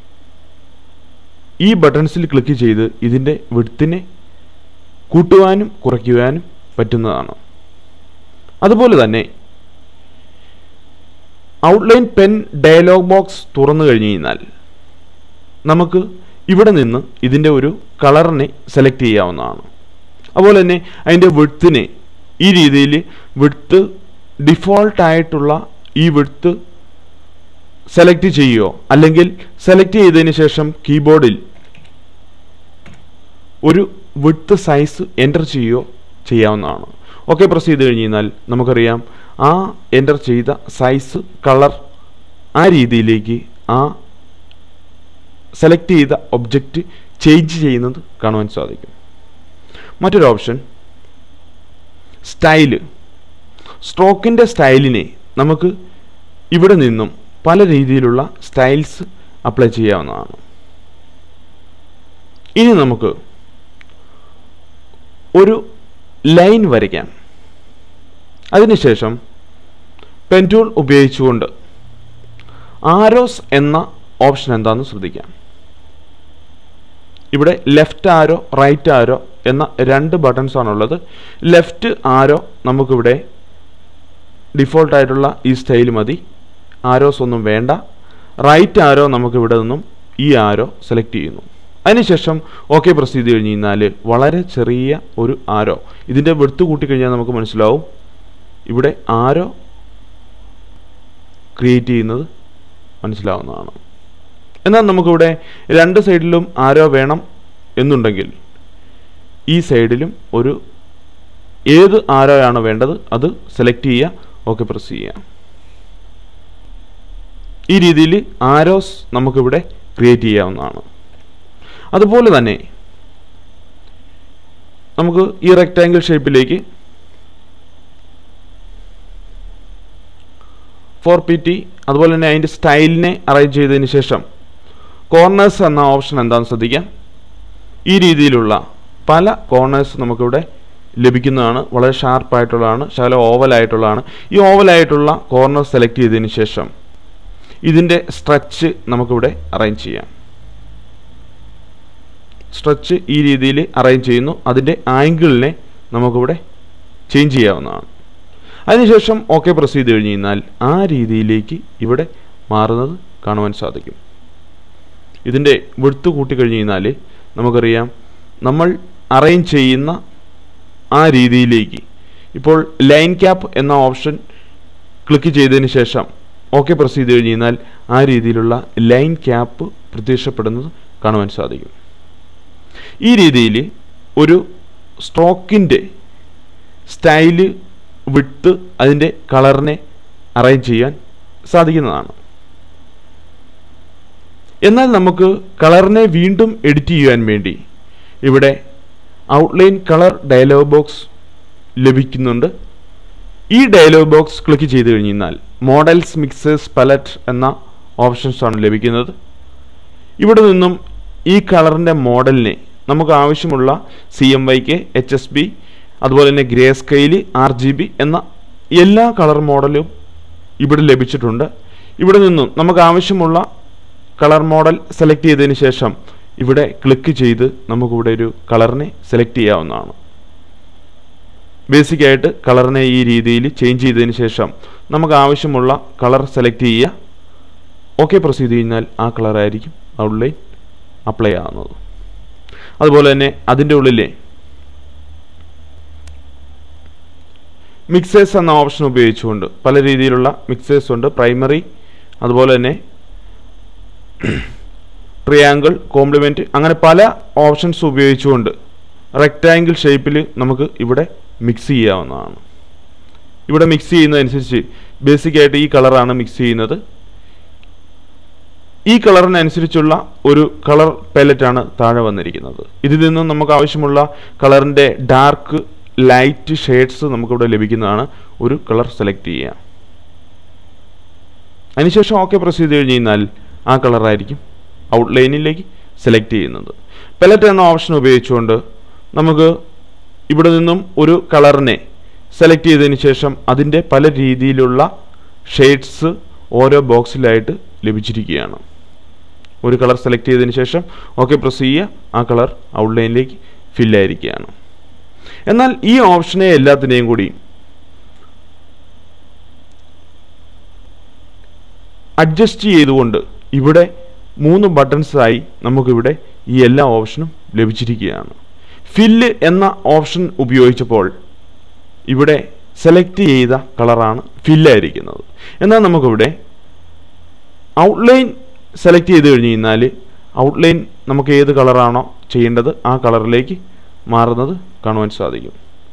ഈ ബട്ടൺസിൽ ക്ലിക്ക് ചെയ്ത് ഇതിൻ്റെ വിഡ്ത്തിനെ കൂട്ടുവാനും കുറയ്ക്കുവാനും പറ്റുന്നതാണ്. അതുപോലെ തന്നെ ഔട്ട്ലൈൻ പെൻ ഡയലോഗ് ബോക്സ് തുറന്നു കഴിഞ്ഞു കഴിഞ്ഞാൽ നമുക്ക് ഇവിടെ നിന്ന് ഇതിൻ്റെ ഒരു കളറിനെ സെലക്ട് ചെയ്യാവുന്നതാണ്. അതുപോലെ തന്നെ അതിൻ്റെ വിഡ്ത്തിനെ ഈ രീതിയിൽ വിഡ്ത്ത് ഡിഫോൾട്ടായിട്ടുള്ള ഈ വിഡ്ത്ത് സെലക്ട് ചെയ്യുകയോ അല്ലെങ്കിൽ സെലക്ട് ചെയ്തതിന് ശേഷം കീബോർഡിൽ ഒരു വിഡ്ത്ത് സൈസ് എൻ്റർ ചെയ്യുകയോ ചെയ്യാവുന്നതാണ്. ഓക്കെ പ്രസ് ചെയ്ത് കഴിഞ്ഞ് കഴിഞ്ഞാൽ നമുക്കറിയാം ആ എൻ്റർ ചെയ്ത സൈസ് കളർ ആ രീതിയിലേക്ക് ആ സെലക്ട് ചെയ്ത ഒബ്ജക്റ്റ് ചേഞ്ച് ചെയ്യുന്നത് കാണുവാൻ സാധിക്കും. മറ്റൊരു ഓപ്ഷൻ സ്റ്റൈല്. സ്ട്രോക്കിൻ്റെ സ്റ്റൈലിനെ നമുക്ക് ഇവിടെ നിന്നും പല രീതിയിലുള്ള സ്റ്റൈൽസ് അപ്ലൈ ചെയ്യാവുന്നതാണ്. ഇനി നമുക്ക് ഒരു ലൈൻ വരയ്ക്കാം. അതിനുശേഷം പെൻ ടൂൾ ഉപയോഗിച്ചുകൊണ്ട് ആരോസ് എന്ന ഓപ്ഷൻ എന്താണെന്ന് ശ്രദ്ധിക്കാം. ഇവിടെ ലെഫ്റ്റ് ആരോ റൈറ്റ് ആരോ എന്ന രണ്ട് ബട്ടൺസ് ആണുള്ളത്. ലെഫ്റ്റ് ആരോ നമുക്കിവിടെ ഡിഫോൾട്ടായിട്ടുള്ള ഈ സ്റ്റൈൽ മതി, ആരോസ് ഒന്നും വേണ്ട. റൈറ്റ് ആരോ നമുക്കിവിടെ നിന്നും ഈ ആരോ സെലക്ട് ചെയ്യുന്നു. അതിനുശേഷം ഓക്കെ പ്രസ് ചെയ്ത് കഴിഞ്ഞ് കഴിഞ്ഞാൽ വളരെ ചെറിയ ഒരു ആരോ, ഇതിൻ്റെ വിഡ്ത്ത് കൂട്ടിക്കഴിഞ്ഞാൽ നമുക്ക് മനസ്സിലാവും ഇവിടെ ആരോ ക്രിയേറ്റ് ചെയ്യുന്നത് മനസ്സിലാവുന്നതാണ്. എന്നാൽ നമുക്കിവിടെ രണ്ട് സൈഡിലും ആരോ വേണം എന്നുണ്ടെങ്കിൽ ഈ സൈഡിലും ഒരു ഏത് ആരോയാണ് വേണ്ടത് അത് സെലക്ട് ചെയ്യുക, ഓക്കെ പ്രസ് ചെയ്യുക. ഈ രീതിയിൽ ആരോസ് നമുക്കിവിടെ ക്രിയേറ്റ് ചെയ്യാവുന്നതാണ്. അതുപോലെ തന്നെ നമുക്ക് ഈ റെക്റ്റാങ്കിൾ ഷേപ്പിലേക്ക് ഫോർ പി ടി അതുപോലെ തന്നെ അതിൻ്റെ സ്റ്റൈലിനെ അറേഞ്ച് ചെയ്തതിന് ശേഷം കോർണേഴ്സ് എന്ന ഓപ്ഷൻ എന്താണെന്ന് ശ്രദ്ധിക്കാം. ഈ രീതിയിലുള്ള പല കോർണേഴ്സ് നമുക്കിവിടെ ലഭിക്കുന്നതാണ്. വളരെ ഷാർപ്പായിട്ടുള്ളതാണ്, ശകലം ഓവലായിട്ടുള്ളതാണ്. ഈ ഓവലായിട്ടുള്ള കോർണർ സെലക്ട് ചെയ്തതിന് ശേഷം ഇതിൻ്റെ സ്ട്രെച്ച് നമുക്കിവിടെ അറേഞ്ച് ചെയ്യാം. സ്ട്രെച്ച് ഈ രീതിയിൽ അറേഞ്ച് ചെയ്യുന്നു. അതിൻ്റെ ആംഗിളിനെ നമുക്കിവിടെ ചേഞ്ച് ചെയ്യാവുന്നതാണ്. അതിനുശേഷം ഓക്കെ പ്രസ് ചെയ്ത് കഴിഞ്ഞ് കഴിഞ്ഞാൽ ആ രീതിയിലേക്ക് ഇവിടെ മാറുന്നത് കാണുവാൻ സാധിക്കും. ഇതിൻ്റെ വിഡ്ത്ത് കൂട്ടിക്കഴിഞ്ഞ് കഴിഞ്ഞാൽ നമുക്കറിയാം നമ്മൾ അറേഞ്ച് ചെയ്യുന്ന ആ രീതിയിലേക്ക് ഇപ്പോൾ ലൈൻ ക്യാപ്പ് എന്ന ഓപ്ഷൻ ക്ലിക്ക് ചെയ്തതിന് ശേഷം ഓക്കെ പ്രസ് ചെയ്ത് കഴിഞ്ഞാൽ ആ രീതിയിലുള്ള ലൈൻ ക്യാപ്പ് പ്രത്യക്ഷപ്പെടുന്നത് കാണുവാൻ സാധിക്കും. ഈ രീതിയിൽ ഒരു സ്ട്രോക്കിൻ്റെ സ്റ്റൈല് വിട്ട് അതിൻ്റെ കളറിനെ അറേഞ്ച് ചെയ്യാൻ സാധിക്കുന്നതാണ്. എന്നാൽ നമുക്ക് കളറിനെ വീണ്ടും എഡിറ്റ് ചെയ്യാൻ വേണ്ടി ഇവിടെ ഔട്ട്ലൈൻ കളർ ഡയലോഗ് ബോക്സ് ലഭിക്കുന്നുണ്ട്. ഈ ഡയലോഗ് ബോക്സ് ക്ലിക്ക് ചെയ്ത് കഴിഞ്ഞാൽ മോഡൽസ് മിക്സേഴ്സ് പലറ്റ് എന്ന ഓപ്ഷൻസ് ആണ് ലഭിക്കുന്നത്. ഇവിടെ നിന്നും ഈ കളറിൻ്റെ മോഡലിനെ നമുക്ക് ആവശ്യമുള്ള C M Y K, H S B, അതുപോലെ തന്നെ grey scale, R G B എന്ന എല്ലാ കളർ മോഡലും ഇവിടെ ലഭിച്ചിട്ടുണ്ട്. ഇവിടെ നിന്നും നമുക്ക് ആവശ്യമുള്ള കളർ മോഡൽ സെലക്ട് ചെയ്തതിന് ശേഷം ഇവിടെ ക്ലിക്ക് ചെയ്ത് നമുക്കിവിടെ ഒരു കളറിനെ സെലക്ട് ചെയ്യാവുന്നതാണ്. ബേസിക്കായിട്ട് കളറിനെ ഈ രീതിയിൽ ചേഞ്ച് ചെയ്തതിന് ശേഷം നമുക്ക് ആവശ്യമുള്ള കളർ സെലക്ട് ചെയ്യുക. ഓക്കെ പ്രസ് ചെയ്ത് കഴിഞ്ഞാൽ ആ കളറായിരിക്കും ഔട്ട്ലൈൻ അപ്ലൈ ആവുന്നത്. അതുപോലെ തന്നെ അതിൻ്റെ ഉള്ളിലെ മിക്സേഴ്സ് എന്ന ഓപ്ഷൻ ഉപയോഗിച്ചുകൊണ്ട് പല രീതിയിലുള്ള മിക്സേഴ്സ് ഉണ്ട്. പ്രൈമറി, അതുപോലെ തന്നെ ട്രയാങ്കിൾ, കോംപ്ലിമെൻറ്റ്, അങ്ങനെ പല ഓപ്ഷൻസ് ഉപയോഗിച്ചുകൊണ്ട് റെക്റ്റാങ്കിൾ ഷേപ്പിൽ നമുക്ക് ഇവിടെ മിക്സ് ചെയ്യാവുന്നതാണ്. ഇവിടെ മിക്സ് ചെയ്യുന്നതനുസരിച്ച് ബേസിക്കായിട്ട് ഈ കളറാണ് മിക്സ് ചെയ്യുന്നത്. ഈ കളറിനനുസരിച്ചുള്ള ഒരു കളർ പാലറ്റാണ് താഴെ വന്നിരിക്കുന്നത്. ഇതിൽ നിന്നും നമുക്ക് ആവശ്യമുള്ള കളറിൻ്റെ ഡാർക്ക്, ലൈറ്റ് ഷെയ്ഡ്സ് നമുക്കിവിടെ ലഭിക്കുന്നതാണ്. ഒരു കളർ സെലക്ട് ചെയ്യുക, അതിനുശേഷം ഓക്കെ പ്രസ് ചെയ്ത് കഴിഞ്ഞ് കഴിഞ്ഞാൽ ആ കളറായിരിക്കും ഔട്ട്ലൈനിലേക്ക് സെലക്ട് ചെയ്യുന്നത്. പാലറ്റ് എന്ന ഓപ്ഷൻ ഉപയോഗിച്ചുകൊണ്ട് നമുക്ക് ഇവിടെ നിന്നും ഒരു കളറിനെ സെലക്ട് ചെയ്തതിന് ശേഷം അതിൻ്റെ പല രീതിയിലുള്ള ഷെയ്ഡ്സ് ഓരോ ബോക്സിലായിട്ട് ലഭിച്ചിരിക്കുകയാണ്. ഒരു കളർ സെലക്ട് ചെയ്തതിന് ശേഷം ഓക്കെ പ്രസ് ചെയ്യുക, ആ കളർ ഔട്ട്ലൈനിലേക്ക് ഫില്ലായിരിക്കുകയാണ്. എന്നാൽ ഈ ഓപ്ഷനെ എല്ലാത്തിനെയും കൂടി അഡ്ജസ്റ്റ് ചെയ്തുകൊണ്ട് ഇവിടെ മൂന്ന് ബട്ടൺസായി നമുക്കിവിടെ ഈ എല്ലാ ഓപ്ഷനും ലഭിച്ചിരിക്കുകയാണ്. ഫില്ല് എന്ന ഓപ്ഷൻ ഉപയോഗിച്ചപ്പോൾ ഇവിടെ സെലക്ട് ചെയ്ത കളറാണ് ഫില്ലായിരിക്കുന്നത്. എന്നാൽ നമുക്കിവിടെ ഔട്ട്ലൈൻ സെലക്ട് ചെയ്ത് കഴിഞ്ഞ് കഴിഞ്ഞാൽ ഔട്ട്ലൈൻ നമുക്ക് ഏത് കളറാണോ ചെയ്യേണ്ടത് ആ കളറിലേക്ക് മാറുന്നത് കാണുവാൻ സാധിക്കും.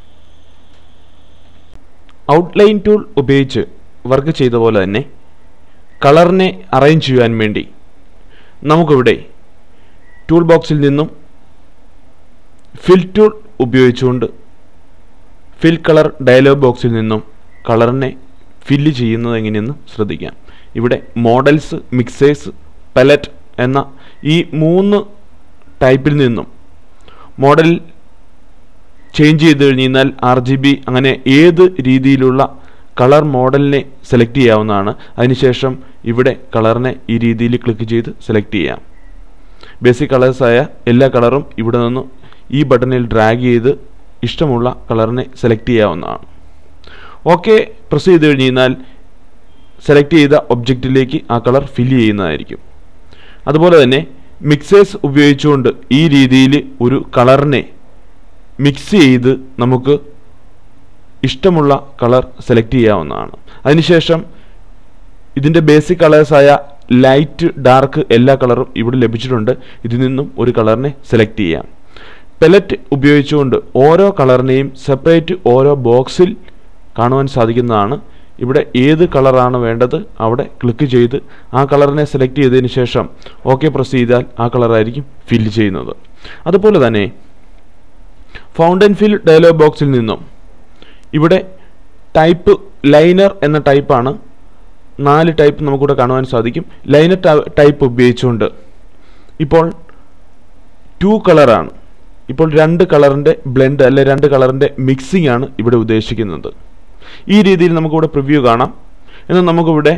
ഔട്ട്ലൈൻ ടൂൾ ഉപയോഗിച്ച് വർക്ക് ചെയ്ത പോലെ തന്നെ കളറിനെ അറേഞ്ച് ചെയ്യാൻ വേണ്ടി നമുക്കിവിടെ ടൂൾ ബോക്സിൽ നിന്നും ഫിൽ ടൂൾ ഉപയോഗിച്ചുകൊണ്ട് ഫിൽ കളർ ഡയലോഗ് ബോക്സിൽ നിന്നും കളറിനെ ഫില്ല് ചെയ്യുന്നത് എങ്ങനെയെന്ന് ശ്രദ്ധിക്കാം. ഇവിടെ മോഡൽസ്, മിക്സേഴ്സ്, പാലറ്റ് എന്ന ഈ മൂന്ന് ടൈപ്പിൽ നിന്നും മോഡൽ ചേഞ്ച് ചെയ്ത് കഴിഞ്ഞാൽ ആർ ജി ബി അങ്ങനെ ഏത് രീതിയിലുള്ള കളർ മോഡലിനെ സെലക്ട് ചെയ്യാവുന്നതാണ്. അതിനുശേഷം ഇവിടെ കളറിനെ ഈ രീതിയിൽ ക്ലിക്ക് ചെയ്ത് സെലക്ട് ചെയ്യാം. ബേസിക് കളേഴ്സായ എല്ലാ കളറും ഇവിടെ നിന്ന് ഈ ബട്ടണിൽ ഡ്രാഗ് ചെയ്ത് ഇഷ്ടമുള്ള കളറിനെ സെലക്ട് ചെയ്യാവുന്നതാണ്. ഓക്കെ പ്രസ് ചെയ്ത് കഴിഞ്ഞ് കഴിഞ്ഞാൽ സെലക്ട് ചെയ്ത ഒബ്ജക്റ്റിലേക്ക് ആ കളർ ഫില്ല് ചെയ്യുന്നതായിരിക്കും. അതുപോലെ തന്നെ മിക്സേഴ്സ് ഉപയോഗിച്ചുകൊണ്ട് ഈ രീതിയിൽ ഒരു കളറിനെ മിക്സ് ചെയ്ത് നമുക്ക് ഇഷ്ടമുള്ള കളർ സെലക്ട് ചെയ്യാവുന്നതാണ്. അതിനുശേഷം ഇതിൻ്റെ ബേസിക് കളേഴ്സായ ലൈറ്റ്, ഡാർക്ക് എല്ലാ കളറും ഇവിടെ ലഭിച്ചിട്ടുണ്ട്. ഇതിൽ നിന്നും ഒരു കളറിനെ സെലക്ട് ചെയ്യാം. പാലറ്റ് ഉപയോഗിച്ചുകൊണ്ട് ഓരോ കളറിനെയും സെപ്പറേറ്റ് ഓരോ ബോക്സിൽ കാണുവാൻ സാധിക്കുന്നതാണ്. ഇവിടെ ഏത് കളറാണ് വേണ്ടത് അവിടെ ക്ലിക്ക് ചെയ്ത് ആ കളറിനെ സെലക്ട് ചെയ്തതിന് ശേഷം ഓക്കെ പ്രസ് ചെയ്താൽ ആ കളറായിരിക്കും ഫില്ല് ചെയ്യുന്നത്. അതുപോലെ തന്നെ ഫൗണ്ടൻ ഫിൽ ഡയലോഗ് ബോക്സിൽ നിന്നും ഇവിടെ ടൈപ്പ് ലൈനർ എന്ന ടൈപ്പാണ്. നാല് ടൈപ്പ് നമുക്കിവിടെ കാണുവാൻ സാധിക്കും. ലൈനർ ടൈപ്പ് ഉപയോഗിച്ചുകൊണ്ട് ഇപ്പോൾ ടു കളറാണ്, ഇപ്പോൾ രണ്ട് കളറിൻ്റെ ബ്ലെൻഡ് അല്ലെ രണ്ട് കളറിൻ്റെ മിക്സിംഗ് ആണ് ഇവിടെ ഉദ്ദേശിക്കുന്നത്. ഈ രീതിയിൽ നമുക്കിവിടെ പ്രിവ്യൂ കാണാം. എന്നാൽ നമുക്കിവിടെ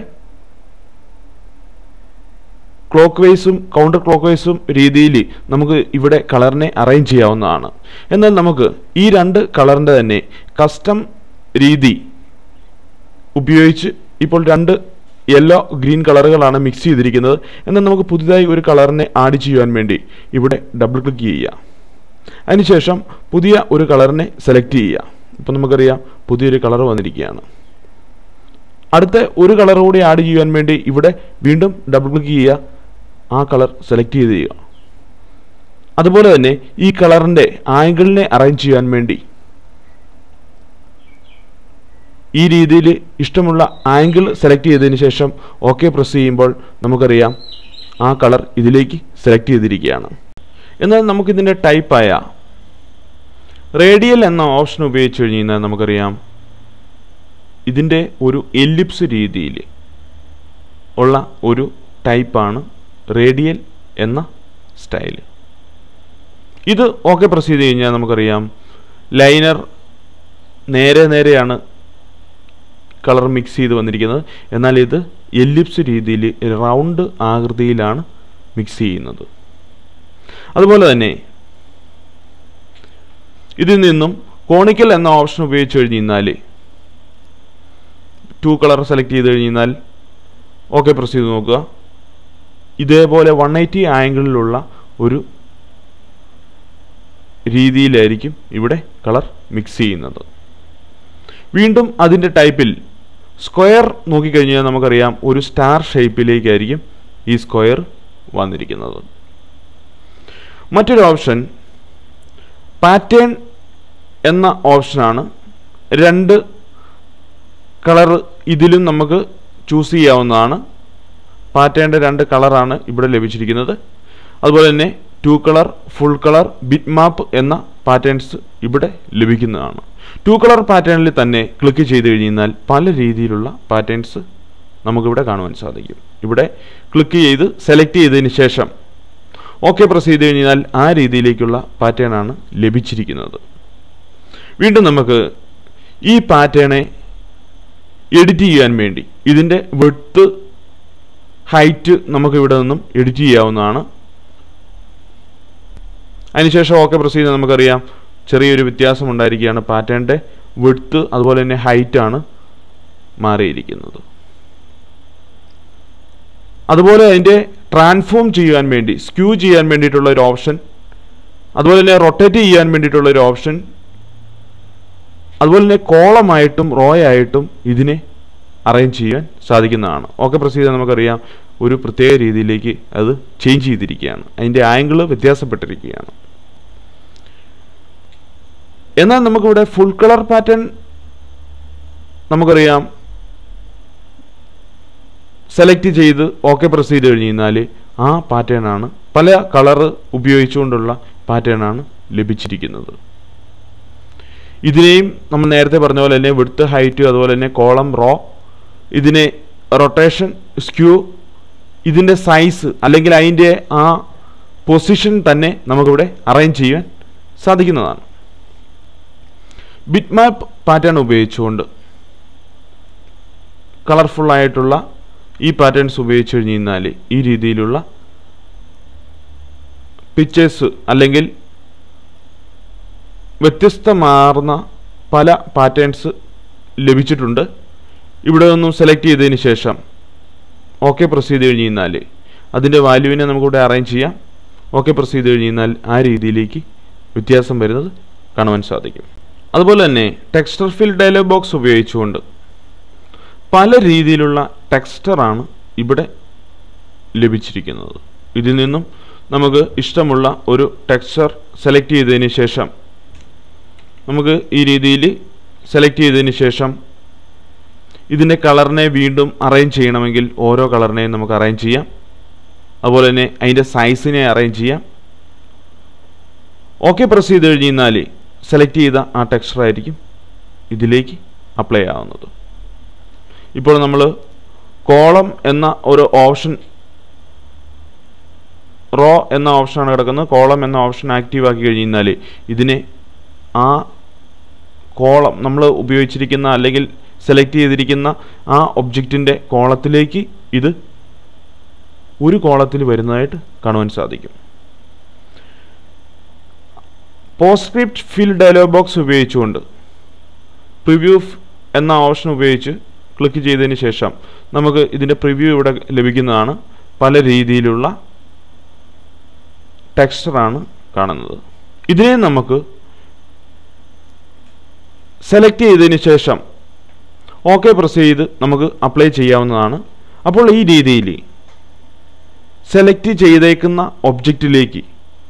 ക്ലോക്ക് വൈസും കൗണ്ടർ ക്ലോക്ക് വൈസും രീതിയിൽ നമുക്ക് ഇവിടെ കളറിനെ അറേഞ്ച് ചെയ്യാവുന്നതാണ്. എന്നാൽ നമുക്ക് ഈ രണ്ട് കളറിൻ്റെ തന്നെ കസ്റ്റം രീതി ഉപയോഗിച്ച് ഇപ്പോൾ രണ്ട് യെല്ലോ ഗ്രീൻ കളറുകളാണ് മിക്സ് ചെയ്തിരിക്കുന്നത്. എന്നാൽ നമുക്ക് പുതുതായി ഒരു കളറിനെ ആഡ് ചെയ്യാൻ വേണ്ടി ഇവിടെ ഡബിൾ ക്ലിക്ക് ചെയ്യുക. അതിനുശേഷം പുതിയ ഒരു കളറിനെ സെലക്ട് ചെയ്യുക. ഇപ്പം നമുക്കറിയാം പുതിയൊരു കളർ വന്നിരിക്കുകയാണ്. അടുത്ത ഒരു കളർ കൂടി ആഡ് ചെയ്യാൻ വേണ്ടി ഇവിടെ വീണ്ടും ഡബിൾ ക്ലിക്ക് ചെയ്യുക, ആ കളർ സെലക്ട് ചെയ്ത് ചെയ്യുക. അതുപോലെ തന്നെ ഈ കളറിൻ്റെ ആംഗിളിനെ അറേഞ്ച് ചെയ്യാൻ വേണ്ടി ഈ രീതിയിൽ ഇഷ്ടമുള്ള ആംഗിൾ സെലക്ട് ചെയ്തതിന് ശേഷം ഓക്കെ പ്രസ് ചെയ്യുമ്പോൾ നമുക്കറിയാം ആ കളർ ഇതിലേക്ക് സെലക്ട് ചെയ്തിരിക്കുകയാണ്. എന്നാൽ നമുക്കിതിൻ്റെ ടൈപ്പായ റേഡിയൽ എന്ന ഓപ്ഷൻ ഉപയോഗിച്ച് കഴിഞ്ഞാൽ നമുക്കറിയാം ഇതിൻ്റെ ഒരു എലിപ്സ് രീതിയിൽ ഉള്ള ഒരു ടൈപ്പാണ് റേഡിയൽ എന്ന സ്റ്റൈൽ. ഇത് ഓക്കെ പ്രസ് ചെയ്ത് കഴിഞ്ഞാൽ നമുക്കറിയാം ലൈനർ നേരെ നേരെയാണ് കളർ മിക്സ് ചെയ്ത് വന്നിരിക്കുന്നത്. എന്നാൽ ഇത് എലിപ്സ് രീതിയിൽ റൗണ്ട് ആകൃതിയിലാണ് മിക്സ് ചെയ്യുന്നത്. അതുപോലെ തന്നെ ഇതിൽ നിന്നും കോണിക്കൽ എന്ന ഓപ്ഷൻ ഉപയോഗിച്ച് കഴിഞ്ഞാൽ ടു കളർ സെലക്ട് ചെയ്ത് കഴിഞ്ഞാൽ ഓക്കെ പ്രസ് ചെയ്ത് നോക്കുക. ഇതേപോലെ വൺ എയ്റ്റി ആംഗിളിലുള്ള ഒരു രീതിയിലായിരിക്കും ഇവിടെ കളർ മിക്സ് ചെയ്യുന്നത്. വീണ്ടും അതിൻ്റെ ടൈപ്പിൽ സ്ക്വയർ നോക്കിക്കഴിഞ്ഞാൽ നമുക്കറിയാം ഒരു സ്റ്റാർ ഷേപ്പിലേക്കായിരിക്കും ഈ സ്ക്വയർ വന്നിരിക്കുന്നത്. മറ്റൊരു ഓപ്ഷൻ പാറ്റേൺ എന്ന ഓപ്ഷനാണ്. രണ്ട് കളർ ഇതിലും നമുക്ക് ചൂസ് ചെയ്യാവുന്നതാണ്. പാറ്റേണിൻ്റെ രണ്ട് കളറാണ് ഇവിടെ ലഭിച്ചിരിക്കുന്നത്. അതുപോലെ തന്നെ two colour, full colour, bitmap എന്ന പാറ്റേൺസ് ഇവിടെ ലഭിക്കുന്നതാണ്. ടു കളർ പാറ്റേണിൽ തന്നെ ക്ലിക്ക് ചെയ്ത് കഴിഞ്ഞാൽ പല രീതിയിലുള്ള പാറ്റേൺസ് നമുക്കിവിടെ കാണുവാൻ സാധിക്കും. ഇവിടെ ക്ലിക്ക് ചെയ്ത് സെലക്ട് ചെയ്തതിന് ശേഷം ഓക്കെ പ്രസ് ചെയ്ത് കഴിഞ്ഞാൽ ആ രീതിയിലേക്കുള്ള പാറ്റേൺ ആണ് ലഭിച്ചിരിക്കുന്നത്. വീണ്ടും നമുക്ക് ഈ പാറ്റേണെ എഡിറ്റ് ചെയ്യാൻ വേണ്ടി ഇതിൻ്റെ വിഡ്ത്ത് ഹൈറ്റ് നമുക്കിവിടെ നിന്നും എഡിറ്റ് ചെയ്യാവുന്നതാണ്. അതിനുശേഷം ഓക്കെ പ്രസ് ചെയ്ത് നമുക്കറിയാം ചെറിയൊരു വ്യത്യാസം ഉണ്ടായിരിക്കുകയാണ്. പാറ്റേണിൻ്റെ വിഡ്ത്ത് അതുപോലെ തന്നെ ഹൈറ്റാണ് മാറിയിരിക്കുന്നത്. അതുപോലെ അതിൻ്റെ ട്രാൻസ്ഫോം ചെയ്യാൻ വേണ്ടി സ്ക്യൂ ചെയ്യാൻ വേണ്ടിയിട്ടുള്ള ഒരു ഓപ്ഷൻ, അതുപോലെ തന്നെ റൊട്ടേറ്റ് ചെയ്യാൻ വേണ്ടിയിട്ടുള്ള ഒരു ഓപ്ഷൻ, അതുപോലെ തന്നെ കോളമായിട്ടും റോ ആയിട്ടും ഇതിനെ അറേഞ്ച് ചെയ്യാൻ സാധിക്കുന്നതാണ്. ഓക്കെ പ്രസ് ചെയ്താൽ നമുക്കറിയാം ഒരു പ്രത്യേക രീതിയിലേക്ക് അത് ചേഞ്ച് ചെയ്തിരിക്കുകയാണ്. അതിൻ്റെ ആംഗിൾ വ്യത്യാസപ്പെട്ടിരിക്കുകയാണ്. എന്നാൽ നമുക്കിവിടെ ഫുൾ കളർ പാറ്റേൺ നമുക്കറിയാം സെലക്ട് ചെയ്ത് ഓക്കെ പ്രസ് ചെയ്ത് കഴിഞ്ഞാൽ ആ പാറ്റേൺ ആണ്, പല കളർ ഉപയോഗിച്ചുകൊണ്ടുള്ള പാറ്റേൺ ആണ് ലഭിച്ചിരിക്കുന്നത്. ഇതിനെയും നമ്മൾ നേരത്തെ പറഞ്ഞ പോലെ തന്നെ വിഡ്ത്ത് ഹൈറ്റ് അതുപോലെ തന്നെ കോളം റോ, ഇതിനെ റൊട്ടേഷൻ സ്ക്യൂ, ഇതിൻ്റെ സൈസ് അല്ലെങ്കിൽ അതിൻ്റെ ആ പൊസിഷൻ തന്നെ നമുക്കിവിടെ അറേഞ്ച് ചെയ്യാൻ സാധിക്കുന്നതാണ്. ബിറ്റ് മാപ്പ് പാറ്റേൺ ഉപയോഗിച്ചുകൊണ്ട് കളർഫുള്ളായിട്ടുള്ള ഈ പാറ്റേൺസ് ഉപയോഗിച്ച് കഴിഞ്ഞാൽ ഈ രീതിയിലുള്ള പിക്ചേഴ്സ് അല്ലെങ്കിൽ വ്യത്യസ്തമാർന്ന പല പാറ്റേൺസ് ലഭിച്ചിട്ടുണ്ട്. ഇവിടെ ഒന്നും സെലക്ട് ചെയ്തതിന് ശേഷം ഓക്കെ പ്രസ് ചെയ്ത് കഴിഞ്ഞാൽ അതിൻ്റെ വാല്യൂവിനെ നമുക്കിവിടെ അറേഞ്ച് ചെയ്യാം. ഓക്കെ പ്രസ് ചെയ്ത് കഴിഞ്ഞാൽ ആ രീതിയിലേക്ക് വ്യത്യാസം വരുന്നത് കാണുവാൻ സാധിക്കും. അതുപോലെ തന്നെ ടെക്സ്ചർ ഫിൽ ഡയലോഗ് ബോക്സ് ഉപയോഗിച്ചുകൊണ്ട് പല രീതിയിലുള്ള ടെക്സ്ചറാണ് ഇവിടെ ലഭിച്ചിരിക്കുന്നത്. ഇതിൽ നിന്നും നമുക്ക് ഇഷ്ടമുള്ള ഒരു ടെക്സ്ചർ സെലക്ട് ചെയ്തതിന് ശേഷം നമുക്ക് ഈ രീതിയിൽ സെലക്ട് ചെയ്തതിന് ശേഷം ഇതിൻ്റെ കളറിനെ വീണ്ടും അറേഞ്ച് ചെയ്യണമെങ്കിൽ ഓരോ കളറിനെയും നമുക്ക് അറേഞ്ച് ചെയ്യാം. അതുപോലെ തന്നെ അതിൻ്റെ സൈസിനെ അറേഞ്ച് ചെയ്യാം. ഓക്കെ പ്രസ് ചെയ്ത് കഴിഞ്ഞാൽ സെലക്ട് ചെയ്ത ആ ടെക്സ്ചർ ആയിരിക്കും ഇതിലേക്ക് അപ്ലൈ ആവുന്നത്. ഇപ്പോൾ നമ്മൾ കോളം എന്ന ഒരു ഓപ്ഷൻ, റോ എന്ന ഓപ്ഷനാണ് കിടക്കുന്നത്. കോളം എന്ന ഓപ്ഷൻ ആക്റ്റീവ് ആക്കി കഴിഞ്ഞാൽ ഇതിനെ ആ കോളം നമ്മൾ ഉപയോഗിച്ചിരിക്കുന്ന അല്ലെങ്കിൽ സെലക്ട് ചെയ്തിരിക്കുന്ന ആ ഒബ്ജക്റ്റിൻ്റെ കോളത്തിലേക്ക് ഇത് ഒരു കോളത്തിൽ വരുന്നതായിട്ട് കാണുവാൻ സാധിക്കും. പോസ്റ്റ്സ്ക്രിപ്റ്റ് ഫിൽ ഡയലോഗ് ബോക്സ് ഉപയോഗിച്ചുകൊണ്ട് പ്രിവ്യൂ എന്ന ഓപ്ഷൻ ഉപയോഗിച്ച് ക്ലിക്ക് ചെയ്തതിന് ശേഷം നമുക്ക് ഇതിൻ്റെ പ്രിവ്യൂ ഇവിടെ ലഭിക്കുന്നതാണ്. പല രീതിയിലുള്ള ടെക്സ്ചറാണ് കാണുന്നത്. ഇതിനെ നമുക്ക് സെലക്ട് ചെയ്തതിന് ശേഷം ഓക്കെ പ്രസ് ചെയ്ത് നമുക്ക് അപ്ലൈ ചെയ്യാവുന്നതാണ്. അപ്പോൾ ഈ രീതിയിൽ സെലക്ട് ചെയ്തേക്കുന്ന ഒബ്ജക്റ്റിലേക്ക്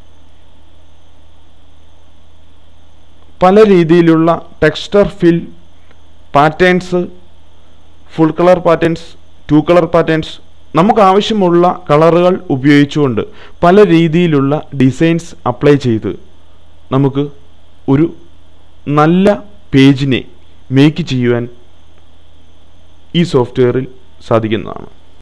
പല രീതിയിലുള്ള texture fill patterns, full colour patterns, two colour patterns, നമുക്ക് ആവശ്യമുള്ള കളറുകൾ ഉപയോഗിച്ചുകൊണ്ട് പല രീതിയിലുള്ള ഡിസൈൻസ് അപ്ലൈ ചെയ്ത് നമുക്ക് ഒരു നല്ല പേജിനെ മേക്ക് ചെയ്യുവാൻ ഈ സോഫ്റ്റ്വെയറിൽ സാധിക്കുന്നതാണ്.